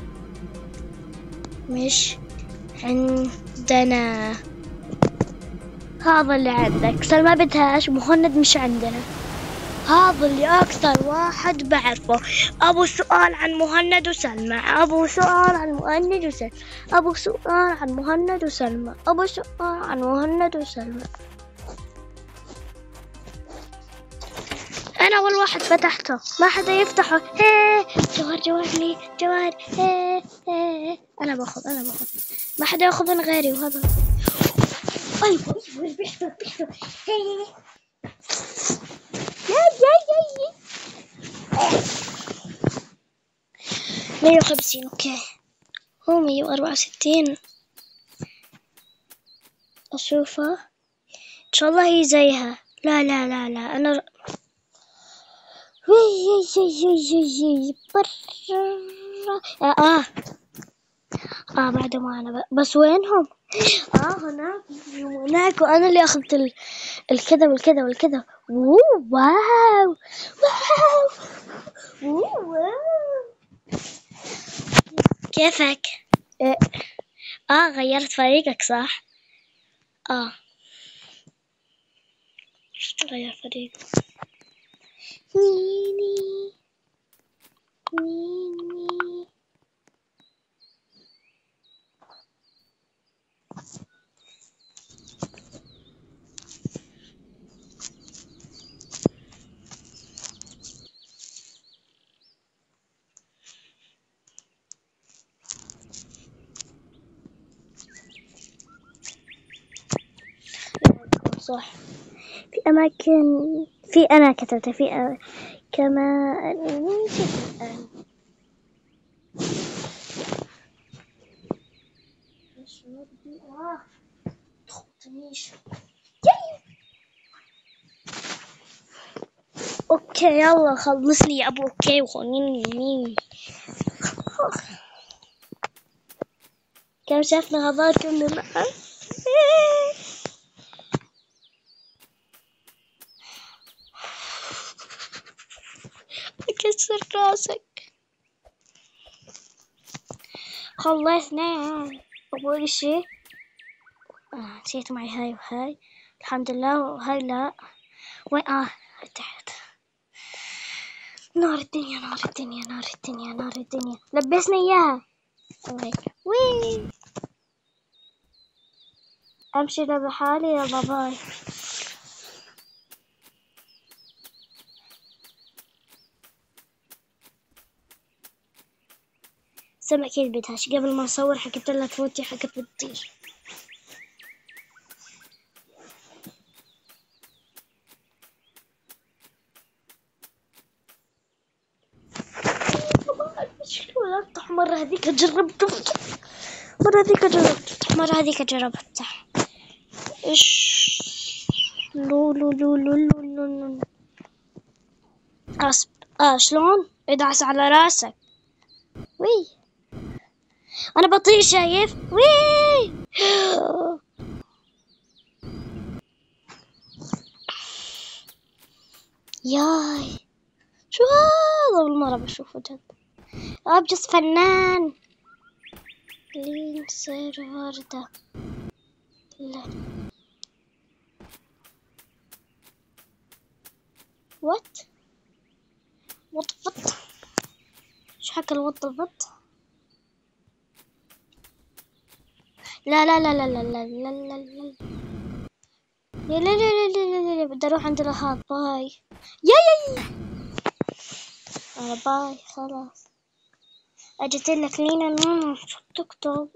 مش عندنا. هذا اللي عندك. سلمى بدهاش مهند مش عندنا. هذا اللي أكثر واحد بعرفه. أبو سؤال عن مهند وسلمى، أبو سؤال عن مهند وسلمى، أبو سؤال عن مهند وسلمى، أبو سؤال عن مهند وسلمى. أنا أول واحد فتحته، ما حدا يفتحه. جوار جوار لي جوار. أنا باخذ ما حدا ياخذ من غيري. وهذا أيوة بيحصل. يا 150. أوكي، هو 164. أشوفها إن شاء الله هي زيها. لا أنا برا. بعد ما أنا بس وينهم؟ هناك وأنا اللي أخذت الكذا والكذا. واو. كيفك؟ غيرت فريقك صح؟ غير فريق. ميني صح. في أماكن، أنا كتبت في كما اوكي يلا خلص لي يا ابو. اوكي وخونيني كم شافنا هذاك من الآن. اكسر راسك. خلصنا. اول شيء نسيت معي هاي وهاي. الحمد لله. وهاي لا. وين تحت. نار الدنيا. لبسنا اياها. وي امشي لبحالي. يلا باي. سمع أكيد بدهاش. قبل ما أصور حكيت لها تفوتي، حكت بتطير. شلون أفتح مرة هذيك جربت أفتح. مرة هذيك جربت أفتح. إيش لو غصب. شلون ادعس على راسك. وي أنا بطيء شايف. وي ياي شو هذا؟ أول مرة بشوفه جد. أبجس فنان. لين سيرفر ده. لا وات وطفت. شو حكى الوطفت؟ لا بدي اروح عند الهاب. باي. ياي باي خلاص. اجت لك لينا شو تكتب.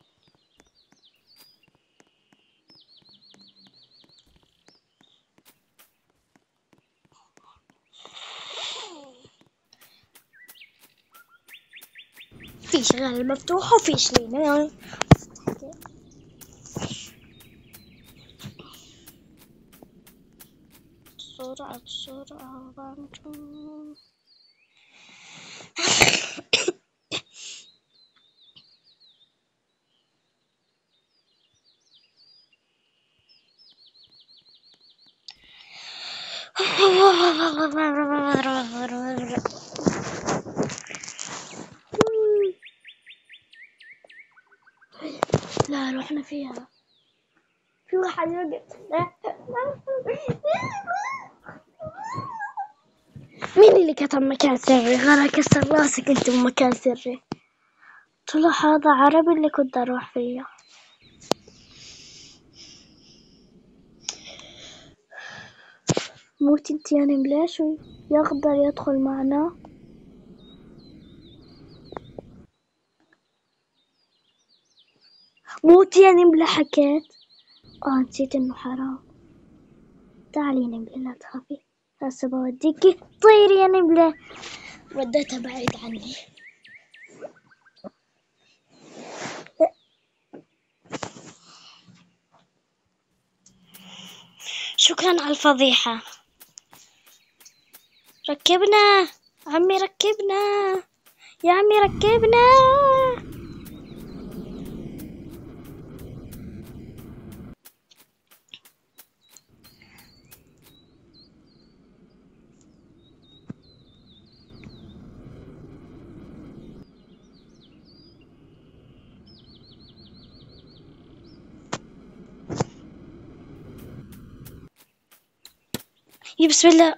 في شغال مفتوح وفيش لينا. بسرعة لا رحنا فيها. في واحد يوقف. مين اللي كتب مكان سري؟ غير كسر راسك انت بمكان سري. طلع هذا عربي اللي كنت اروح فيه. موت انت يا نملة، شو يقدر يدخل معنا؟ موتي يا نملة، حكيت. نسيت انه حرام. تعالي يا نملة لا تخافي، هسه بوديكي طيري يا نملة. وديتها بعيد عني. شكرا على الفضيحة. ركبنا عمي، ركبنا يا عمي، ركبنا. بسم الله.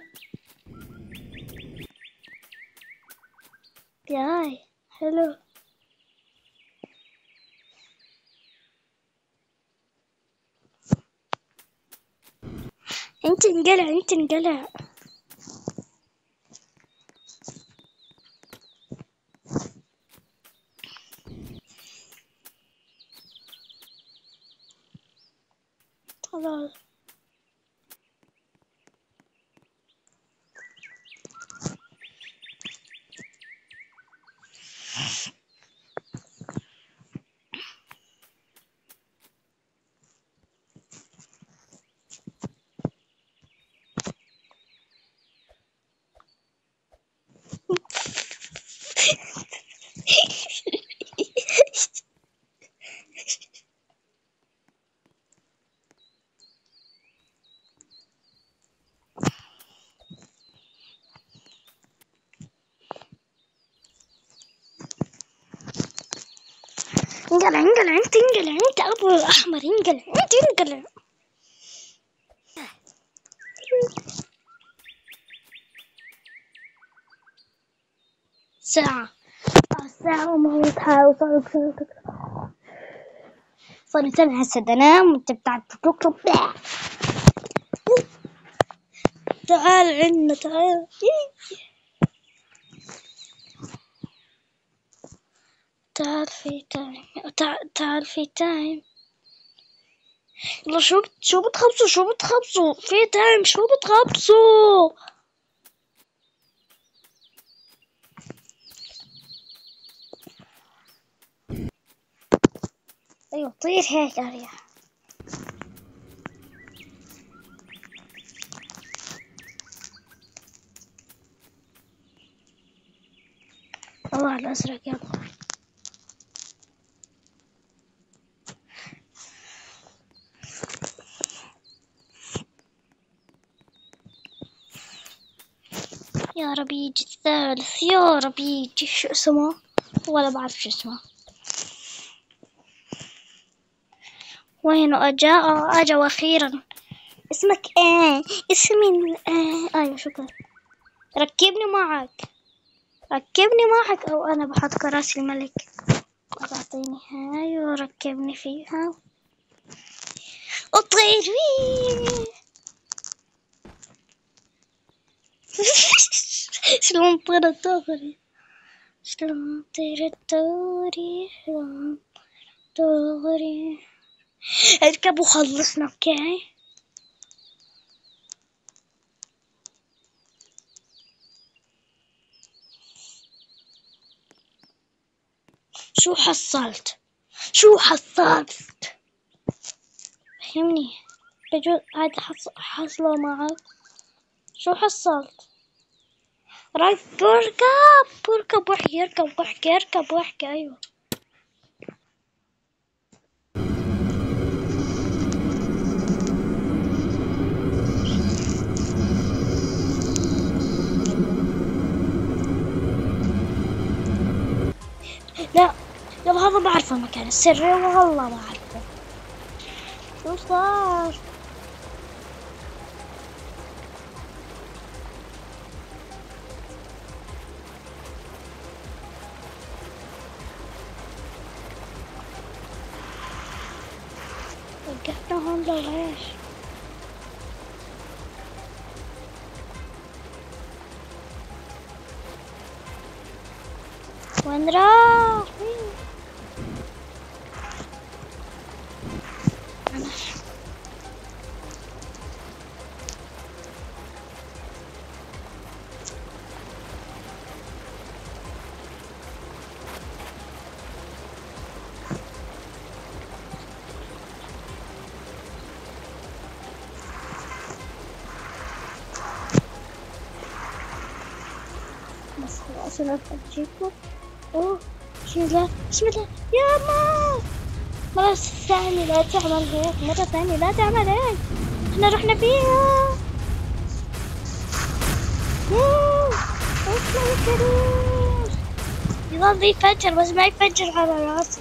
ياي حلو. انت انقلع، انت انقلع. خلاص. انقلع انقلع، انت انقلع، انت ابو احمر، انقلع انت انقلع. ساعة. ساعة وموتها صار سنة هسه انام وانت بتاعت تطلب. تعال عنا، تعال. تعال في تايم، تعال في تايم. يلا شو بتخبصوا في تايم، شو بتخبصوا؟ ايوه طير هيك اريح. الله الازرق يلا. يا رب يجي الثالث، يا رب يجي. شو اسمه؟ ولا بعرف شو اسمه. وينه؟ اجا واخيرا. اسمك ايه؟ اسمي ايوه شكرا. ركبني معك، ركبني معك، او انا بحط كراسي الملك. اعطيني هاي وركبني فيها وطير فيه. شلون طيرت دغري، شلون طيرت دغري، شلون دغري. اركب وخلصنا. اوكي. شو حصلت؟ شو حصلت؟ فهمني. بجوز هاد حصلوا معك. شو حصلت؟ اركب واحكي، اركب واحكي، اركب واحكي. ايوه لا يلا، هذا بعرفه المكان السري، والله بعرفه. شو صار؟ احنا هون لو ايش وين راح؟ بس خلاص انا بجيبه. اوه بسم الله بسم الله يا ما. مرة ثانية لا تعمل هيك، مرة ثانية لا تعمل هيك، احنا رحنا فيها. اطلع الكريم. يظل يفجر بس ما يفجر على راسي.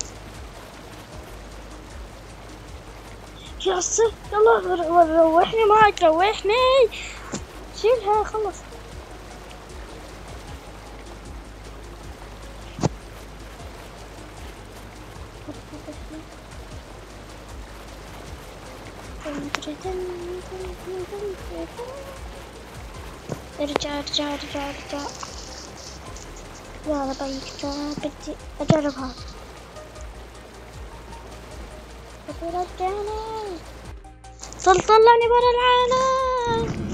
يا صف يلا روحني معك، روحني. شيلها خلص. ارجع ارجع ارجع ارجع. يلا بدي اجربها. رجعني طلعني برا العالم.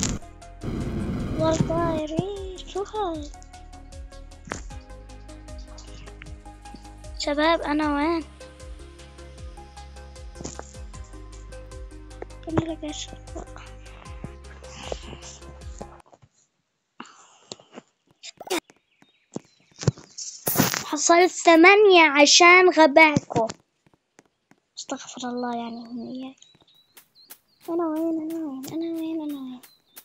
والطايرين شو هاي؟ شباب انا وين؟ كمل ايش؟ حصلت 8 عشان غباكم. استغفر الله يعني من إياي. أنا وين أنا وين أنا وين أنا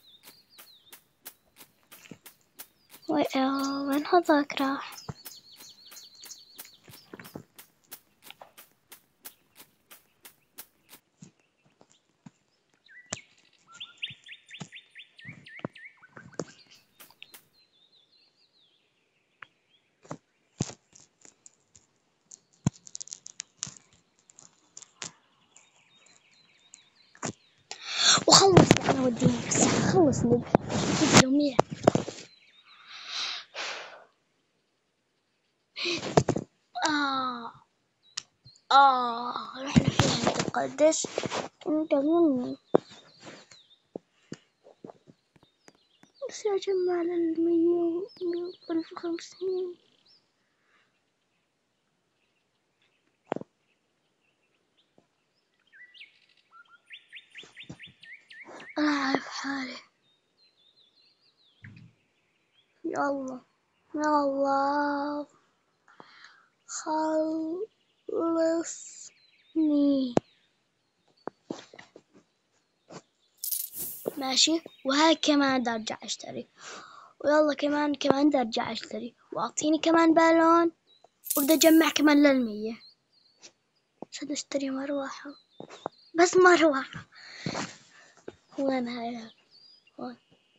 وين وين هذاك راح؟ وخلص أنا وديني بس خلصني اليومية. رحنا فيها نتقدس انت مني بس يا جماعة على 150. أنا عارف حالي. يا الله يا الله خلصني. ماشي وهاي كمان دا ارجع اشتري، ويلا كمان دا ارجع اشتري، واعطيني كمان بالون، وبدي اجمع كمان لل100 عشان اشتري مروحة. بس مروحة وين هاي؟ هون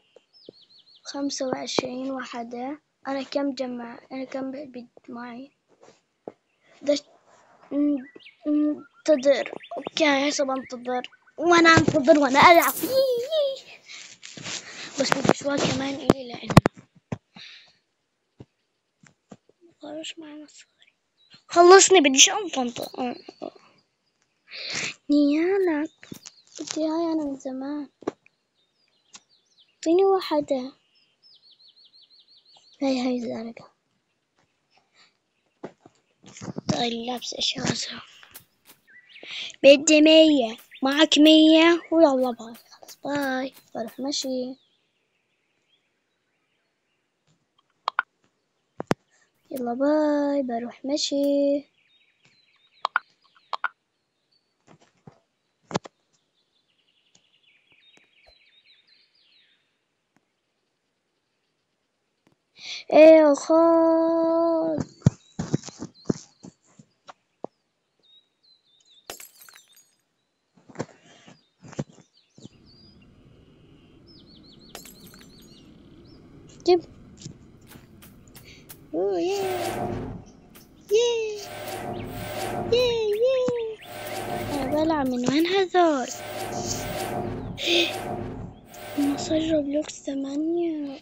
25 وحدة. انا كم جمع؟ انا كم بيد معي؟ انتظر. اوكي هسه بنتظر وانا انتظر وانا العب. بس بدي شوي كمان الي لعلم. خلص معي مصاري. خلصني بدي شنطة. نيالك بدي هاي انا من زمان. اعطيني واحدة. هاي زرقاء. طيب لابسة شاسة. بدي 100. معك 100 ويلا باي. خلاص باي بروح مشي. يلا باي بروح مشي. ايه خال. جيب. اوه ياه ياه ياه ياه. بلع من وين هذول؟ مصر روبلوكس 8.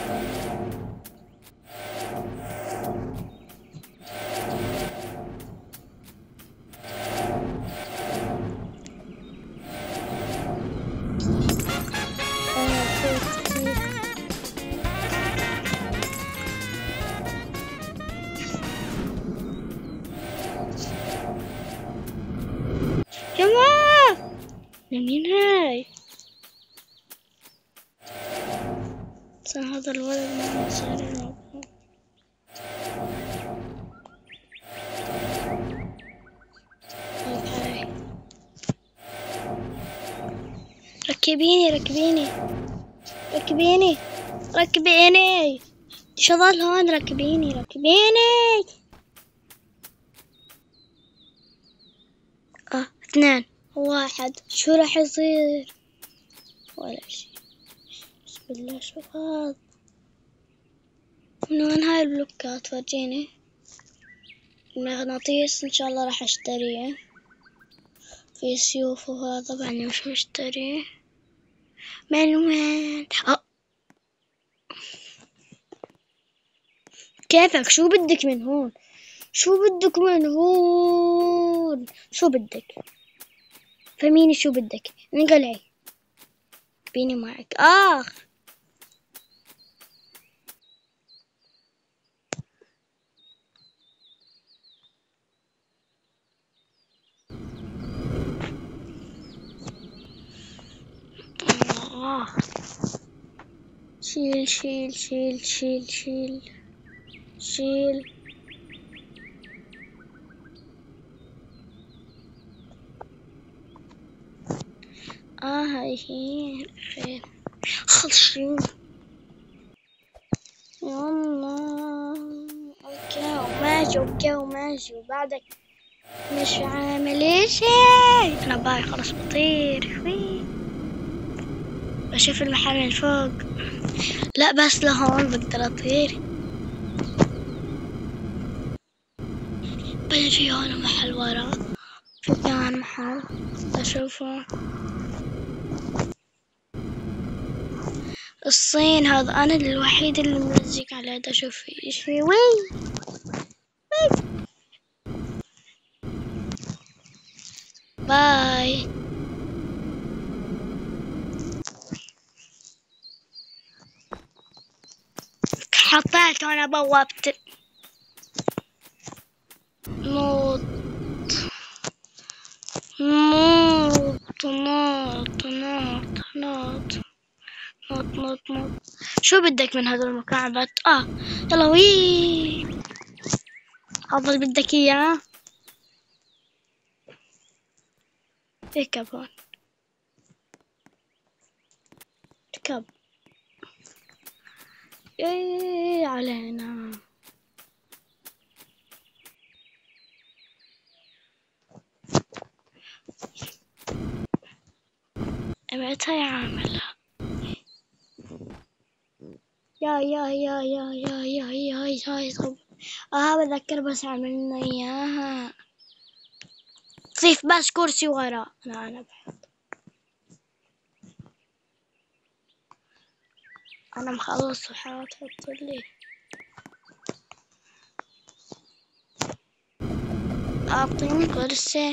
جماعة لمين هاي؟ هذا الولد ما صار يلعب. ركبيني ركبيني ركبيني ركبيني، شغال هون. ركبيني ركبيني. 2 1. شو راح يصير؟ ولا شي. بسم الله. شو هذا؟ من وين هاي البلوكات؟ ورجيني. المغناطيس ان شاء الله راح اشتريه. في سيوف وهذا بعدني مش مشتريه. من وين؟ كيفك؟ شو بدك من هون؟ شو بدك من هون؟ شو بدك؟ فهميني شو بدك؟ انقلعي بيني معك. شيل شيل شيل شيل شيل شيل. هاي هي خير. خلصين. يلا. اوكي وماشي وبعدك مش عامل شيء. انا باي خلاص بطير. بشوف المحل من فوق. لا بس لهون بقدر اطير. بيجي هون محل ورا. في كمان محل اشوفه. الصين هذا انا الوحيد اللي ملزق عليه. دا اشوف اشي. وي باي. حطيت وانا بوابت. نوط نوط نوط نوط نوط نوط نوط نوط. شو بدك من هذا المكعبات؟ يلا وي. هذا اللي بدك اياه. اركب هون. اركب. علينا. متى يعمل؟ يا بذكر بس عملنا اياها. صيف بس كرسي ورا. لا انا بحط. انا مخلص وحاط. حط لي. اعطيني كرسي.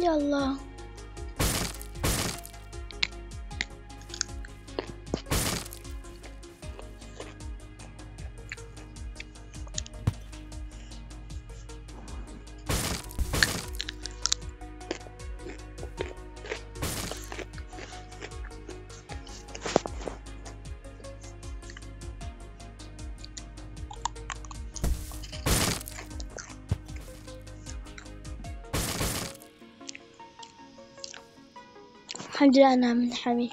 يلا. الحمد لله أنا من حمي.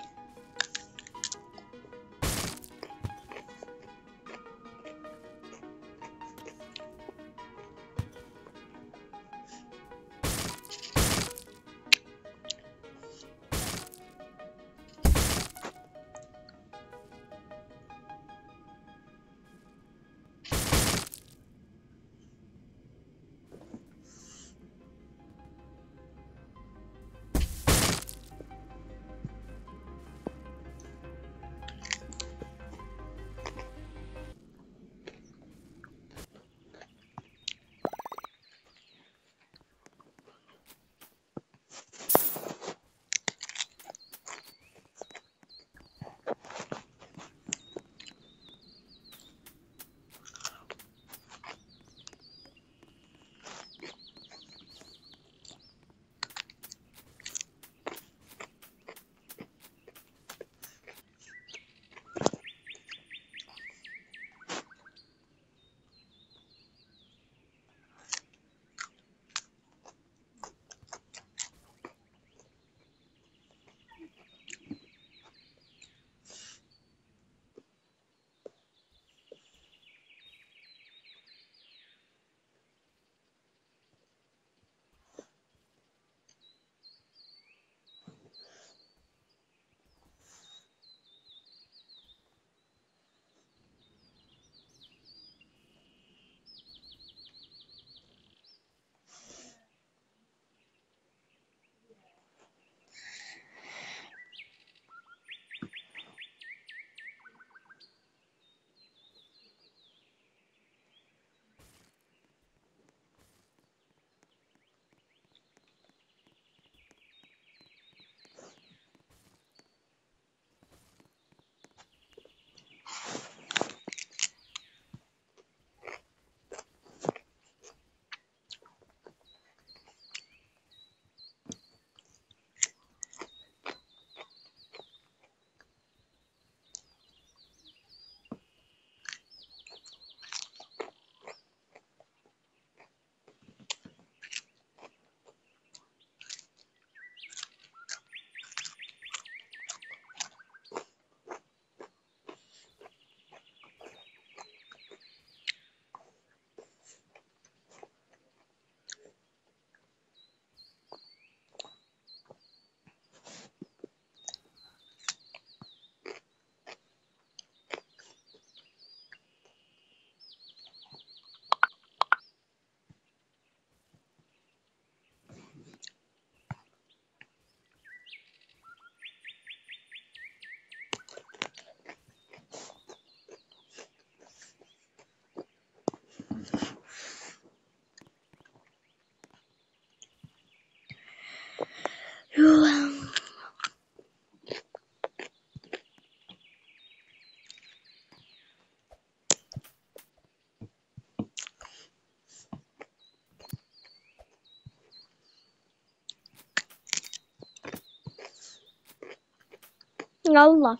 يلا.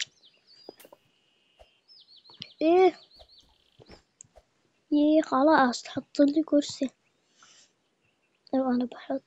ايه ايه خلاص حط لي كرسي. لو انا بحط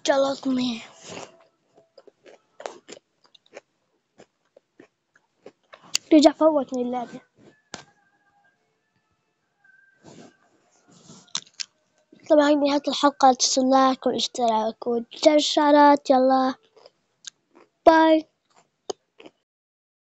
جلطني. رجع فوتني اللعبة. طبعا نهاية الحلقة، لا تنسوا اللايك والاشتراك والشعارات. يلا باي.